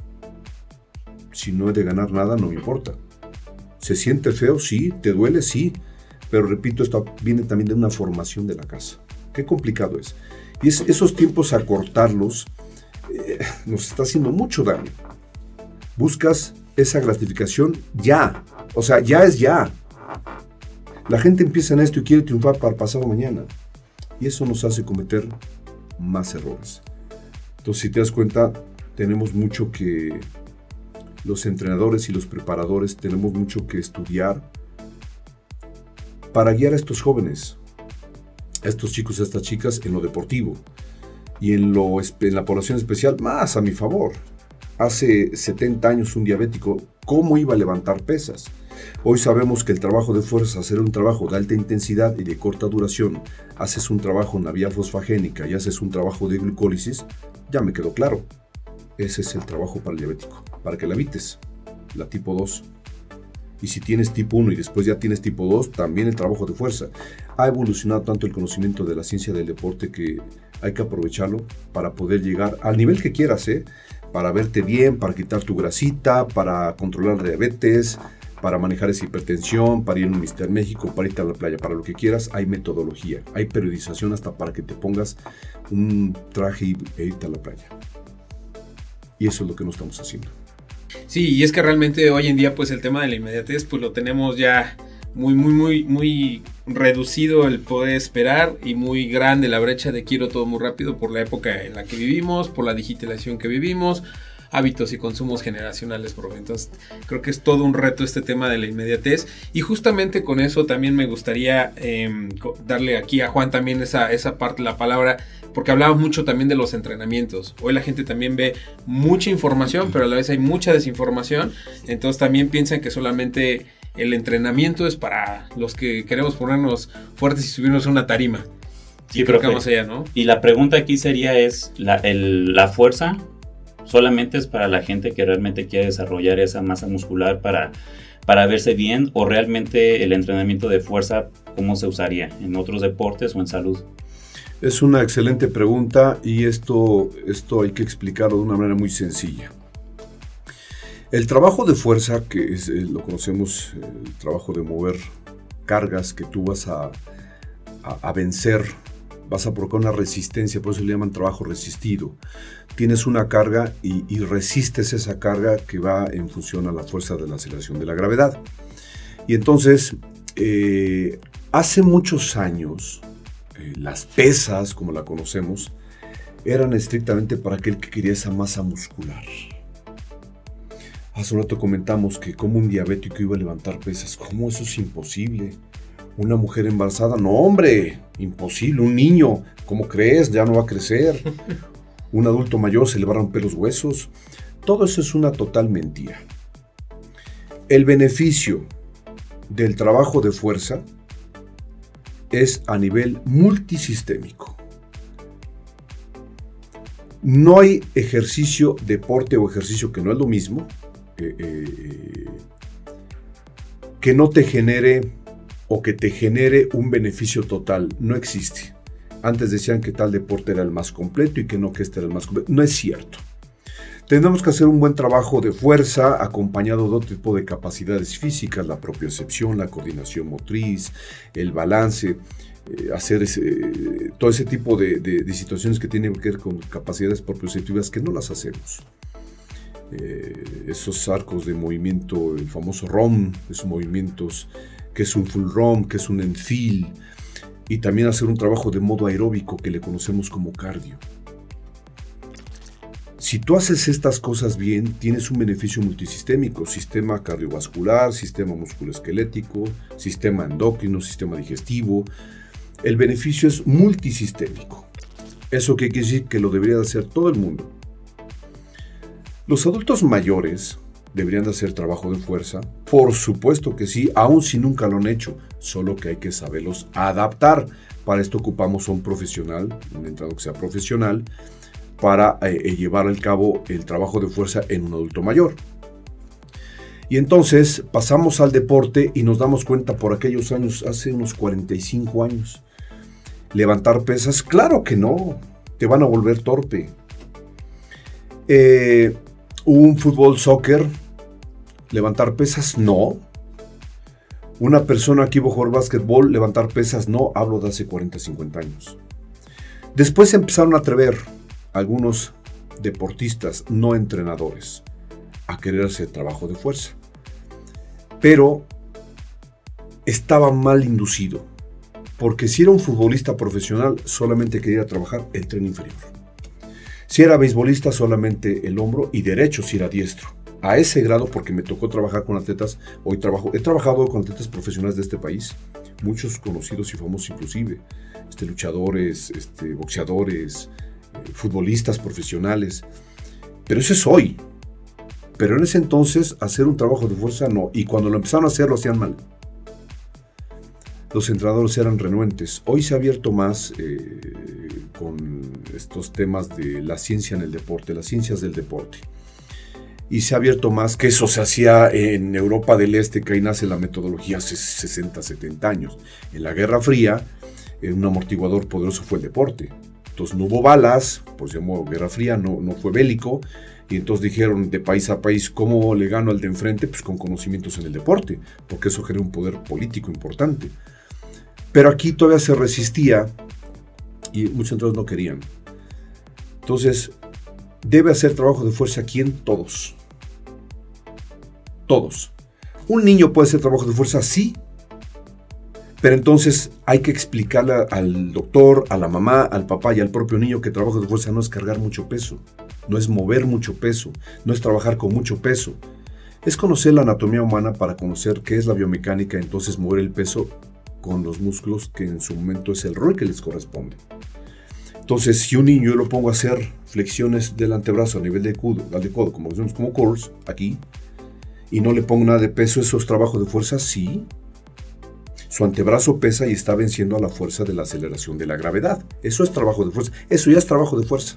si no he de ganar nada, no me importa. ¿Se siente feo? Sí. ¿Te duele? Sí. Pero repito, esto viene también de una formación de la casa. Qué complicado es. Y es, esos tiempos acortarlos eh, nos está haciendo mucho daño. Buscas esa gratificación ya. O sea, ya es ya. La gente empieza en esto y quiere triunfar para pasado mañana. Y eso nos hace cometer más errores. Entonces, si te das cuenta, tenemos mucho que... Los entrenadores y los preparadores tenemos mucho que estudiar para guiar a estos jóvenes, a estos chicos y a estas chicas en lo deportivo y en, lo, en la población especial más a mi favor. Hace setenta años un diabético, ¿cómo iba a levantar pesas? Hoy sabemos que el trabajo de fuerza, hacer un trabajo de alta intensidad y de corta duración, haces un trabajo en la vía fosfagénica y haces un trabajo de glucólisis, ya me quedó claro. Ese es el trabajo para el diabético, para que la evites, la tipo dos. Y si tienes tipo uno y después ya tienes tipo dos, también el trabajo de fuerza. Ha evolucionado tanto el conocimiento de la ciencia del deporte que hay que aprovecharlo para poder llegar al nivel que quieras, ¿eh? Para verte bien, para quitar tu grasita, para controlar la diabetes, para manejar esa hipertensión, para ir a un Mister México, para irte a la playa, para lo que quieras. Hay metodología, hay periodización hasta para que te pongas un traje e irte a la playa. Y eso es lo que no estamos haciendo. Sí, y es que realmente hoy en día pues el tema de la inmediatez pues lo tenemos ya muy muy muy muy reducido el poder esperar y muy grande la brecha de quiero todo muy rápido por la época en la que vivimos, por la digitalización que vivimos, hábitos y consumos generacionales. Entonces creo que es todo un reto este tema de la inmediatez, y justamente con eso también me gustaría eh, darle aquí a Juan también esa, esa parte, la palabra, porque hablaba mucho también de los entrenamientos. Hoy la gente también ve mucha información, pero a la vez hay mucha desinformación, entonces también piensan que solamente el entrenamiento es para los que queremos ponernos fuertes y subirnos a una tarima. Sí, creo profe. que vamos allá, ¿no? Y la pregunta aquí sería es, ¿la, el, la fuerza solamente es para la gente que realmente quiere desarrollar esa masa muscular para, para verse bien, o realmente el entrenamiento de fuerza, cómo se usaría en otros deportes o en salud? Es una excelente pregunta, y esto, esto hay que explicarlo de una manera muy sencilla. El trabajo de fuerza, que es, eh, lo conocemos, el trabajo de mover cargas que tú vas a, a, a vencer vas a provocar una resistencia, por eso le llaman trabajo resistido. Tienes una carga y, y resistes esa carga que va en función a la fuerza de la aceleración de la gravedad. Y entonces, eh, hace muchos años, eh, las pesas, como la conocemos, eran estrictamente para aquel que quería esa masa muscular. Hace un rato comentamos que como un diabético iba a levantar pesas. ¿Cómo eso es imposible? Una mujer embarazada, no hombre, imposible. Un niño, ¿cómo crees? Ya no va a crecer. Un adulto mayor se le va a romper los huesos. Todo eso es una total mentira. El beneficio del trabajo de fuerza es a nivel multisistémico. No hay ejercicio, deporte o ejercicio que no es lo mismo, eh, eh, que no te genere o que te genere un beneficio total. No existe. Antes decían que tal deporte era el más completo y que no que este era el más completo. No es cierto. Tenemos que hacer un buen trabajo de fuerza acompañado de otro tipo de capacidades físicas, la propiocepción, la coordinación motriz, el balance, eh, hacer ese, eh, todo ese tipo de, de, de situaciones que tienen que ver con capacidades propioceptivas que no las hacemos. Eh, esos arcos de movimiento, el famoso R O M, esos movimientos que es un full R O M, que es un enfil, y también hacer un trabajo de modo aeróbico que le conocemos como cardio. Si tú haces estas cosas bien, tienes un beneficio multisistémico, sistema cardiovascular, sistema musculoesquelético, sistema endocrino, sistema digestivo. El beneficio es multisistémico. Eso que quiere decir que lo debería de hacer todo el mundo. Los adultos mayores deberían de hacer trabajo de fuerza, por supuesto que sí, aun si nunca lo han hecho, solo que hay que saberlos adaptar. Para esto ocupamos a un profesional, un entrenador que sea profesional, para eh, llevar al cabo el trabajo de fuerza en un adulto mayor. Y entonces pasamos al deporte y nos damos cuenta por aquellos años, hace unos cuarenta y cinco años, levantar pesas, claro que no, te van a volver torpe. Eh, un fútbol, soccer, levantar pesas, no. Una persona que iba a jugar básquetbol, levantar pesas, no, hablo de hace cuarenta, cincuenta años. Después empezaron a atrever algunos deportistas, no entrenadores, a querer hacer trabajo de fuerza. Pero estaba mal inducido, porque si era un futbolista profesional, solamente quería trabajar el tren inferior. Si era beisbolista, solamente el hombro y derecho si era diestro. A ese grado, porque me tocó trabajar con atletas, hoy trabajo, he trabajado con atletas profesionales de este país, muchos conocidos y famosos inclusive, este, luchadores, este, boxeadores, futbolistas profesionales, pero eso es hoy. Pero en ese entonces hacer un trabajo de fuerza no, y cuando lo empezaron a hacer lo hacían mal. Los entrenadores eran renuentes. Hoy se ha abierto más eh, con estos temas de la ciencia en el deporte, las ciencias del deporte, y se ha abierto más, que eso se hacía en Europa del Este, que ahí nace la metodología hace sesenta, setenta años. En la Guerra Fría, un amortiguador poderoso fue el deporte. Entonces no hubo balas, pues se llamó Guerra Fría, no, no fue bélico, y entonces dijeron de país a país, ¿cómo le gano al de enfrente? Pues con conocimientos en el deporte, porque eso genera un poder político importante. Pero aquí todavía se resistía, y muchos entrenadores no querían. Entonces, debe hacer trabajo de fuerza ¿quién? Todos. Todos. Un niño puede hacer trabajo de fuerza, sí, pero entonces hay que explicarle al doctor, a la mamá, al papá y al propio niño que el trabajo de fuerza no es cargar mucho peso, no es mover mucho peso, no es trabajar con mucho peso. Es conocer la anatomía humana para conocer qué es la biomecánica, entonces mover el peso con los músculos que en su momento es el rol que les corresponde. Entonces, si un niño yo lo pongo a hacer flexiones del antebrazo a nivel de codo, de codo como decimos, como curls, aquí, y no le pongo nada de peso, ¿eso es trabajo de fuerza? Sí. Su antebrazo pesa y está venciendo a la fuerza de la aceleración de la gravedad. Eso es trabajo de fuerza. Eso ya es trabajo de fuerza.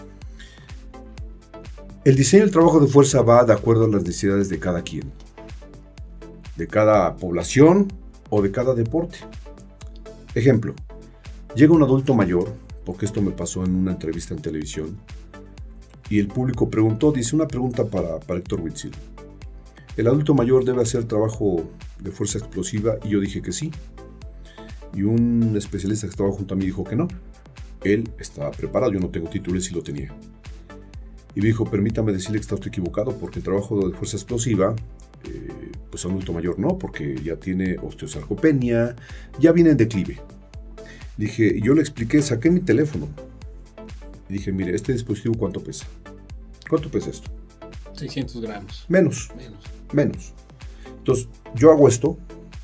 El diseño del trabajo de fuerza va de acuerdo a las necesidades de cada quien, de cada población o de cada deporte. Ejemplo, llega un adulto mayor, porque esto me pasó en una entrevista en televisión, y el público preguntó, dice una pregunta para, para Héctor Huitzil. ¿El adulto mayor debe hacer trabajo de fuerza explosiva? Y yo dije que sí. Y un especialista que estaba junto a mí dijo que no. Él estaba preparado, yo no tengo título, él sí lo tenía. Y me dijo, permítame decirle que está usted equivocado, porque el trabajo de fuerza explosiva, eh, pues adulto mayor no, porque ya tiene osteosarcopenia, ya viene en declive. Dije, yo le expliqué, saqué mi teléfono. Y dije, mire, este dispositivo, ¿cuánto pesa? ¿Cuánto pesa esto? seiscientos gramos. Menos. Menos. Menos. Entonces, yo hago esto.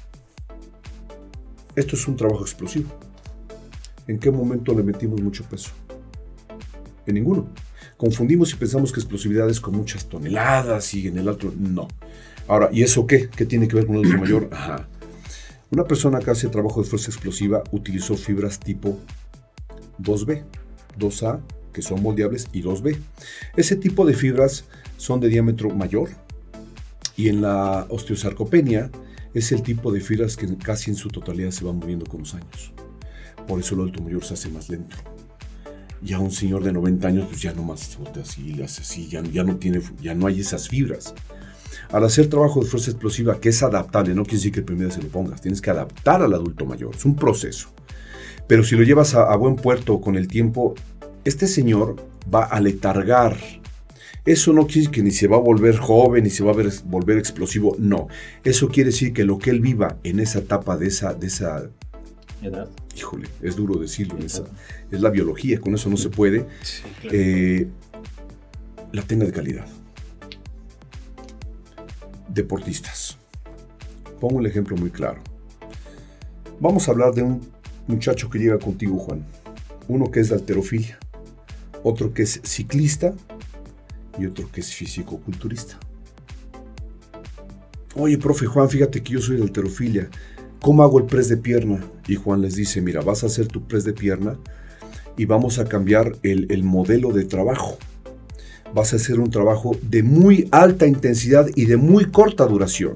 Esto es un trabajo explosivo. ¿En qué momento le metimos mucho peso? En ninguno. Confundimos y pensamos que explosividad es con muchas toneladas y en el otro, no. Ahora, ¿y eso qué? ¿Qué tiene que ver con el adulto mayor? Ajá. Una persona que hace trabajo de fuerza explosiva utilizó fibras tipo dos B, dos A, que son moldeables, y dos B. Ese tipo de fibras son de diámetro mayor, y en la osteosarcopenia es el tipo de fibras que casi en su totalidad se van moviendo con los años. Por eso el adulto mayor se hace más lento. Ya un señor de noventa años, pues ya no más así, le hace así, ya, ya, no tiene, ya no hay esas fibras. Al hacer trabajo de fuerza explosiva, que es adaptable, no quiere decir que el primer día se lo pongas, tienes que adaptar al adulto mayor, es un proceso. Pero si lo llevas a, a buen puerto con el tiempo, este señor va a letargar. Eso no quiere decir que ni se va a volver joven, ni se va a ver, volver explosivo, no. Eso quiere decir que lo que él viva en esa etapa de esa, de esa edad. Híjole, es duro decirlo, esa, es la biología, con eso no se puede, Sí, claro. eh, la tenga de calidad. Deportistas. Pongo un ejemplo muy claro. Vamos a hablar de un muchacho que llega contigo, Juan. Uno que es de halterofilia, otro que es ciclista y otro que es físico-culturista. Oye, profe Juan, fíjate que yo soy de halterofilia. ¿Cómo hago el press de pierna? Y Juan les dice, mira, vas a hacer tu press de pierna y vamos a cambiar el, el modelo de trabajo. Vas a hacer un trabajo de muy alta intensidad y de muy corta duración.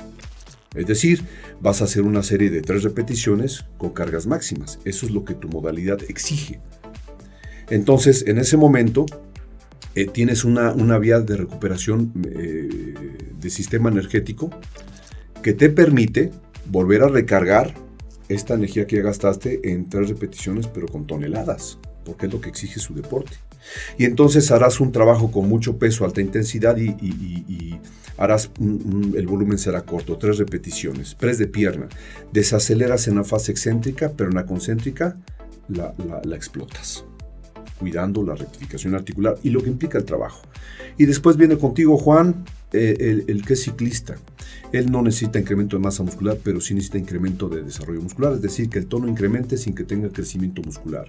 Es decir, vas a hacer una serie de tres repeticiones con cargas máximas. Eso es lo que tu modalidad exige. Entonces, en ese momento, eh, tienes una, una vía de recuperación eh, de sistema energético que te permite volver a recargar esta energía que ya gastaste en tres repeticiones, pero con toneladas, porque es lo que exige su deporte. Y entonces harás un trabajo con mucho peso, alta intensidad y, y, y, y harás un, un, el volumen será corto, tres repeticiones, press de pierna. Desaceleras en la fase excéntrica, pero en la concéntrica la, la, la explotas, cuidando la rectificación articular y lo que implica el trabajo. Y después viene contigo Juan, eh, el, el que es ciclista. Él no necesita incremento de masa muscular, pero sí necesita incremento de desarrollo muscular, es decir, que el tono incremente sin que tenga crecimiento muscular.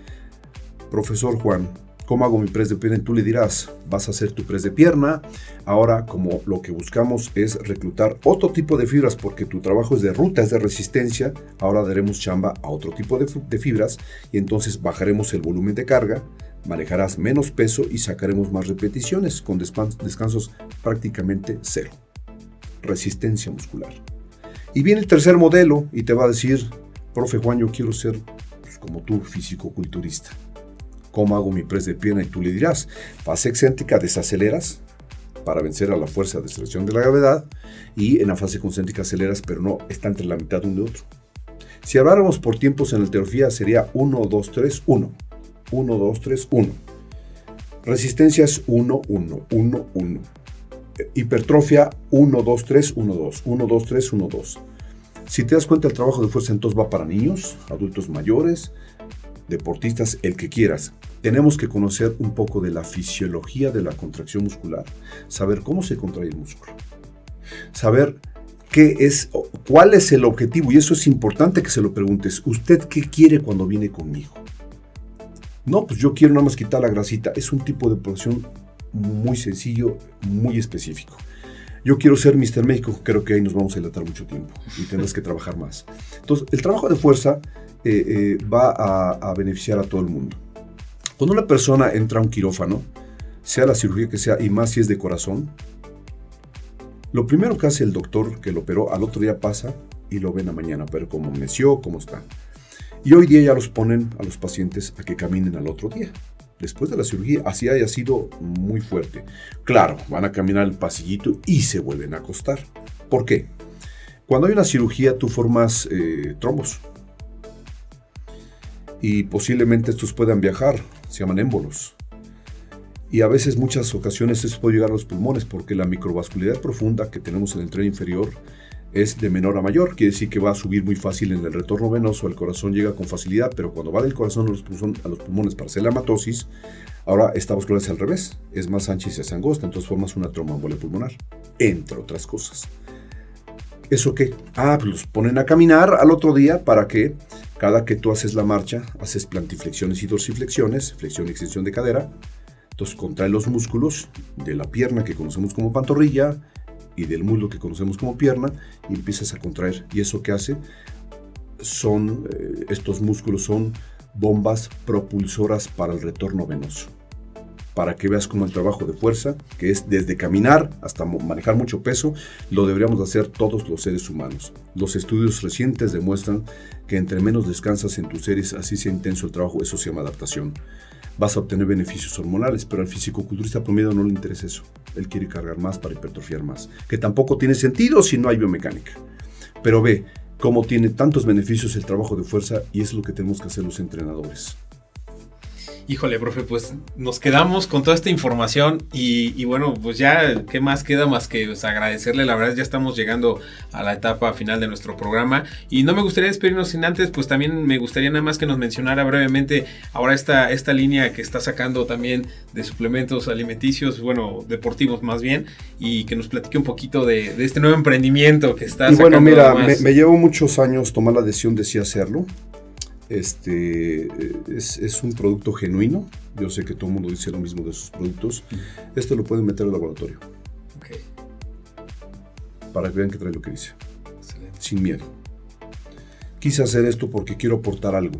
Profesor Juan, ¿cómo hago mi press de pierna? Y tú le dirás, vas a hacer tu press de pierna. Ahora, como lo que buscamos es reclutar otro tipo de fibras, porque tu trabajo es de ruta, es de resistencia, ahora daremos chamba a otro tipo de, de fibras y entonces bajaremos el volumen de carga, manejarás menos peso y sacaremos más repeticiones con descansos prácticamente cero. Resistencia muscular. Y viene el tercer modelo y te va a decir, profe Juan, yo quiero ser pues, como tú, físico-culturista. ¿Cómo hago mi press de pierna? Y tú le dirás, fase excéntrica desaceleras para vencer a la fuerza de extracción de la gravedad y en la fase concéntrica aceleras, pero no, está entre la mitad de uno y otro. Si habláramos por tiempos en halterofilia sería uno, dos, tres, uno. uno, dos, tres, uno. Resistencia es uno, uno, uno, uno. Hipertrofia uno, dos, tres, uno, dos. uno, dos, tres, uno, dos. Si te das cuenta, el trabajo de fuerza entonces va para niños, adultos mayores, deportistas, el que quieras. Tenemos que conocer un poco de la fisiología de la contracción muscular, saber cómo se contrae el músculo, saber qué es, cuál es el objetivo, y eso es importante que se lo preguntes. ¿Usted qué quiere cuando viene conmigo? No, pues yo quiero nada más quitar la grasita. Es un tipo de operación muy sencillo, muy específico. Yo quiero ser míster México, creo que ahí nos vamos a dilatar mucho tiempo y tendrás que trabajar más. Entonces, el trabajo de fuerza eh, eh, va a, a beneficiar a todo el mundo. Cuando una persona entra a un quirófano, sea la cirugía que sea, y más si es de corazón, lo primero que hace el doctor que lo operó, al otro día pasa y lo ven a mañana, pero cómo amaneció, cómo está. Y hoy día ya los ponen a los pacientes a que caminen al otro día. Después de la cirugía, así haya sido muy fuerte. Claro, van a caminar el pasillito y se vuelven a acostar. ¿Por qué? Cuando hay una cirugía, tú formas eh, trombos. y posiblemente estos puedan viajar, se llaman émbolos. Y a veces, muchas ocasiones, esto puede llegar a los pulmones porque la microvascularidad profunda que tenemos en el tren inferior es de menor a mayor, quiere decir que va a subir muy fácil en el retorno venoso, el corazón llega con facilidad, pero cuando va del corazón a los, pulmón, a los pulmones para hacer la hematosis, ahora esta vascularidad es al revés, es más ancha y se hace angosta, entonces formas una tromboembolia pulmonar, entre otras cosas. ¿Eso qué? Ah, pues los ponen a caminar al otro día para que cada que tú haces la marcha, haces plantiflexiones y dorsiflexiones, flexión y extensión de cadera, entonces contrae los músculos de la pierna que conocemos como pantorrilla y del muslo que conocemos como pierna y empiezas a contraer. ¿Y eso qué hace? Son, eh, estos músculos son bombas propulsoras para el retorno venoso. Para que veas cómo el trabajo de fuerza, que es desde caminar hasta manejar mucho peso, lo deberíamos hacer todos los seres humanos. Los estudios recientes demuestran que entre menos descansas en tus series, así sea intenso el trabajo, eso se llama adaptación. Vas a obtener beneficios hormonales, pero al fisicoculturista promedio no le interesa eso. Él quiere cargar más para hipertrofiar más, que tampoco tiene sentido si no hay biomecánica. Pero ve cómo tiene tantos beneficios el trabajo de fuerza y es lo que tenemos que hacer los entrenadores. Híjole, profe, pues nos quedamos con toda esta información y, y bueno, pues ya, ¿qué más queda más que pues, agradecerle? La verdad, ya estamos llegando a la etapa final de nuestro programa y no me gustaría despedirnos sin antes, pues también me gustaría nada más que nos mencionara brevemente ahora esta, esta línea que está sacando también de suplementos alimenticios, bueno, deportivos más bien, y que nos platique un poquito de, de este nuevo emprendimiento que está y sacando. Bueno, mira, me, me llevó muchos años tomar la decisión de sí hacerlo. Este es, es un producto genuino. Yo sé que todo el mundo dice lo mismo de sus productos. Uh-huh. Esto lo pueden meter al laboratorio. Okay. Para que vean que trae lo que dice. Excelente. Sin miedo. Quise hacer esto porque quiero aportar algo.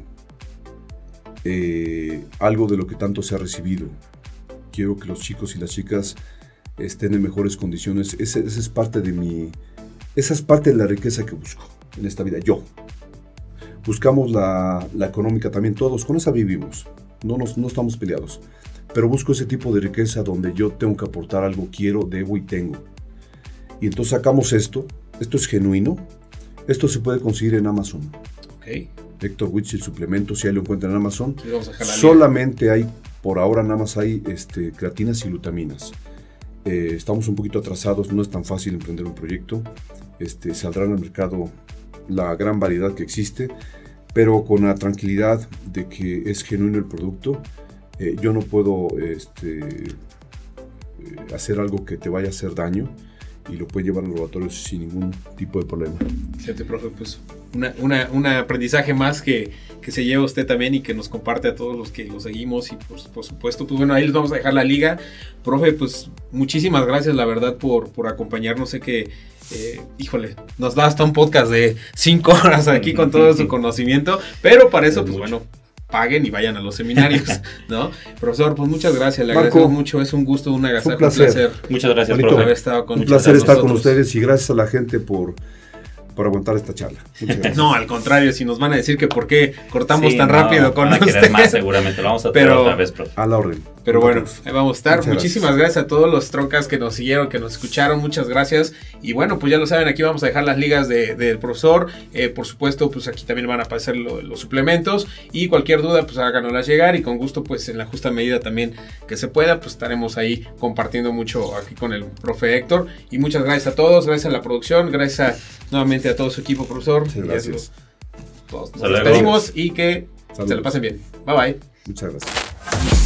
Eh, algo de lo que tanto se ha recibido. Quiero que los chicos y las chicas estén en mejores condiciones. Esa, esa es parte de mi... Esa es parte de la riqueza que busco en esta vida. Yo. Buscamos la, la económica también todos, con esa vivimos, no, nos, no estamos peleados, pero busco ese tipo de riqueza donde yo tengo que aportar algo, quiero, debo y tengo. Y entonces sacamos esto, esto es genuino, esto se puede conseguir en Amazon. Okay. Héctor Witz, el suplemento, si ahí lo encuentran en Amazon, vamos a dejar la solamente hay, por ahora nada más hay este, creatinas y glutaminas. Eh, estamos un poquito atrasados, no es tan fácil emprender un proyecto, este, saldrá al mercado la gran variedad que existe, pero con la tranquilidad de que es genuino el producto. Eh, yo no puedo este, eh, hacer algo que te vaya a hacer daño y lo puedes llevar al laboratorio sin ningún tipo de problema. Excelente, profe, pues una, una, un aprendizaje más que, que se lleva usted también y que nos comparte a todos los que lo seguimos y pues, por supuesto, pues bueno, ahí les vamos a dejar la liga. Profe, pues muchísimas gracias, la verdad, por, por acompañarnos. Sé que, eh, híjole, nos da hasta un podcast de cinco horas aquí con todo su conocimiento, pero para eso, pues bueno, paguen y vayan a los seminarios, ¿no? Profesor, pues muchas gracias, le agradecemos mucho, es un gusto, un agasajo, un placer. un placer. Muchas gracias, por haber estado con Un placer estar con ustedes y gracias a la gente por, por aguantar esta charla. Muchas gracias. No, al contrario, si nos van a decir que por qué cortamos sí, tan no, rápido con van a ustedes. más seguramente, lo vamos a tener otra vez, profe. A la orden. Pero bueno, ahí vamos a estar. Muchas Muchísimas gracias. gracias a todos los troncas que nos siguieron, que nos escucharon. Muchas gracias. Y bueno, pues ya lo saben, aquí vamos a dejar las ligas del de, de profesor. Eh, por supuesto, pues aquí también van a aparecer lo, los suplementos. Y cualquier duda, pues háganoslas llegar. Y con gusto, pues en la justa medida también que se pueda, pues estaremos ahí compartiendo mucho aquí con el profe Héctor. Y muchas gracias a todos. Gracias a la producción. Gracias a, nuevamente a todo su equipo, profesor. Muchas gracias. Todos nos despedimos y que Saludos. Se lo pasen bien. Bye bye. Muchas gracias.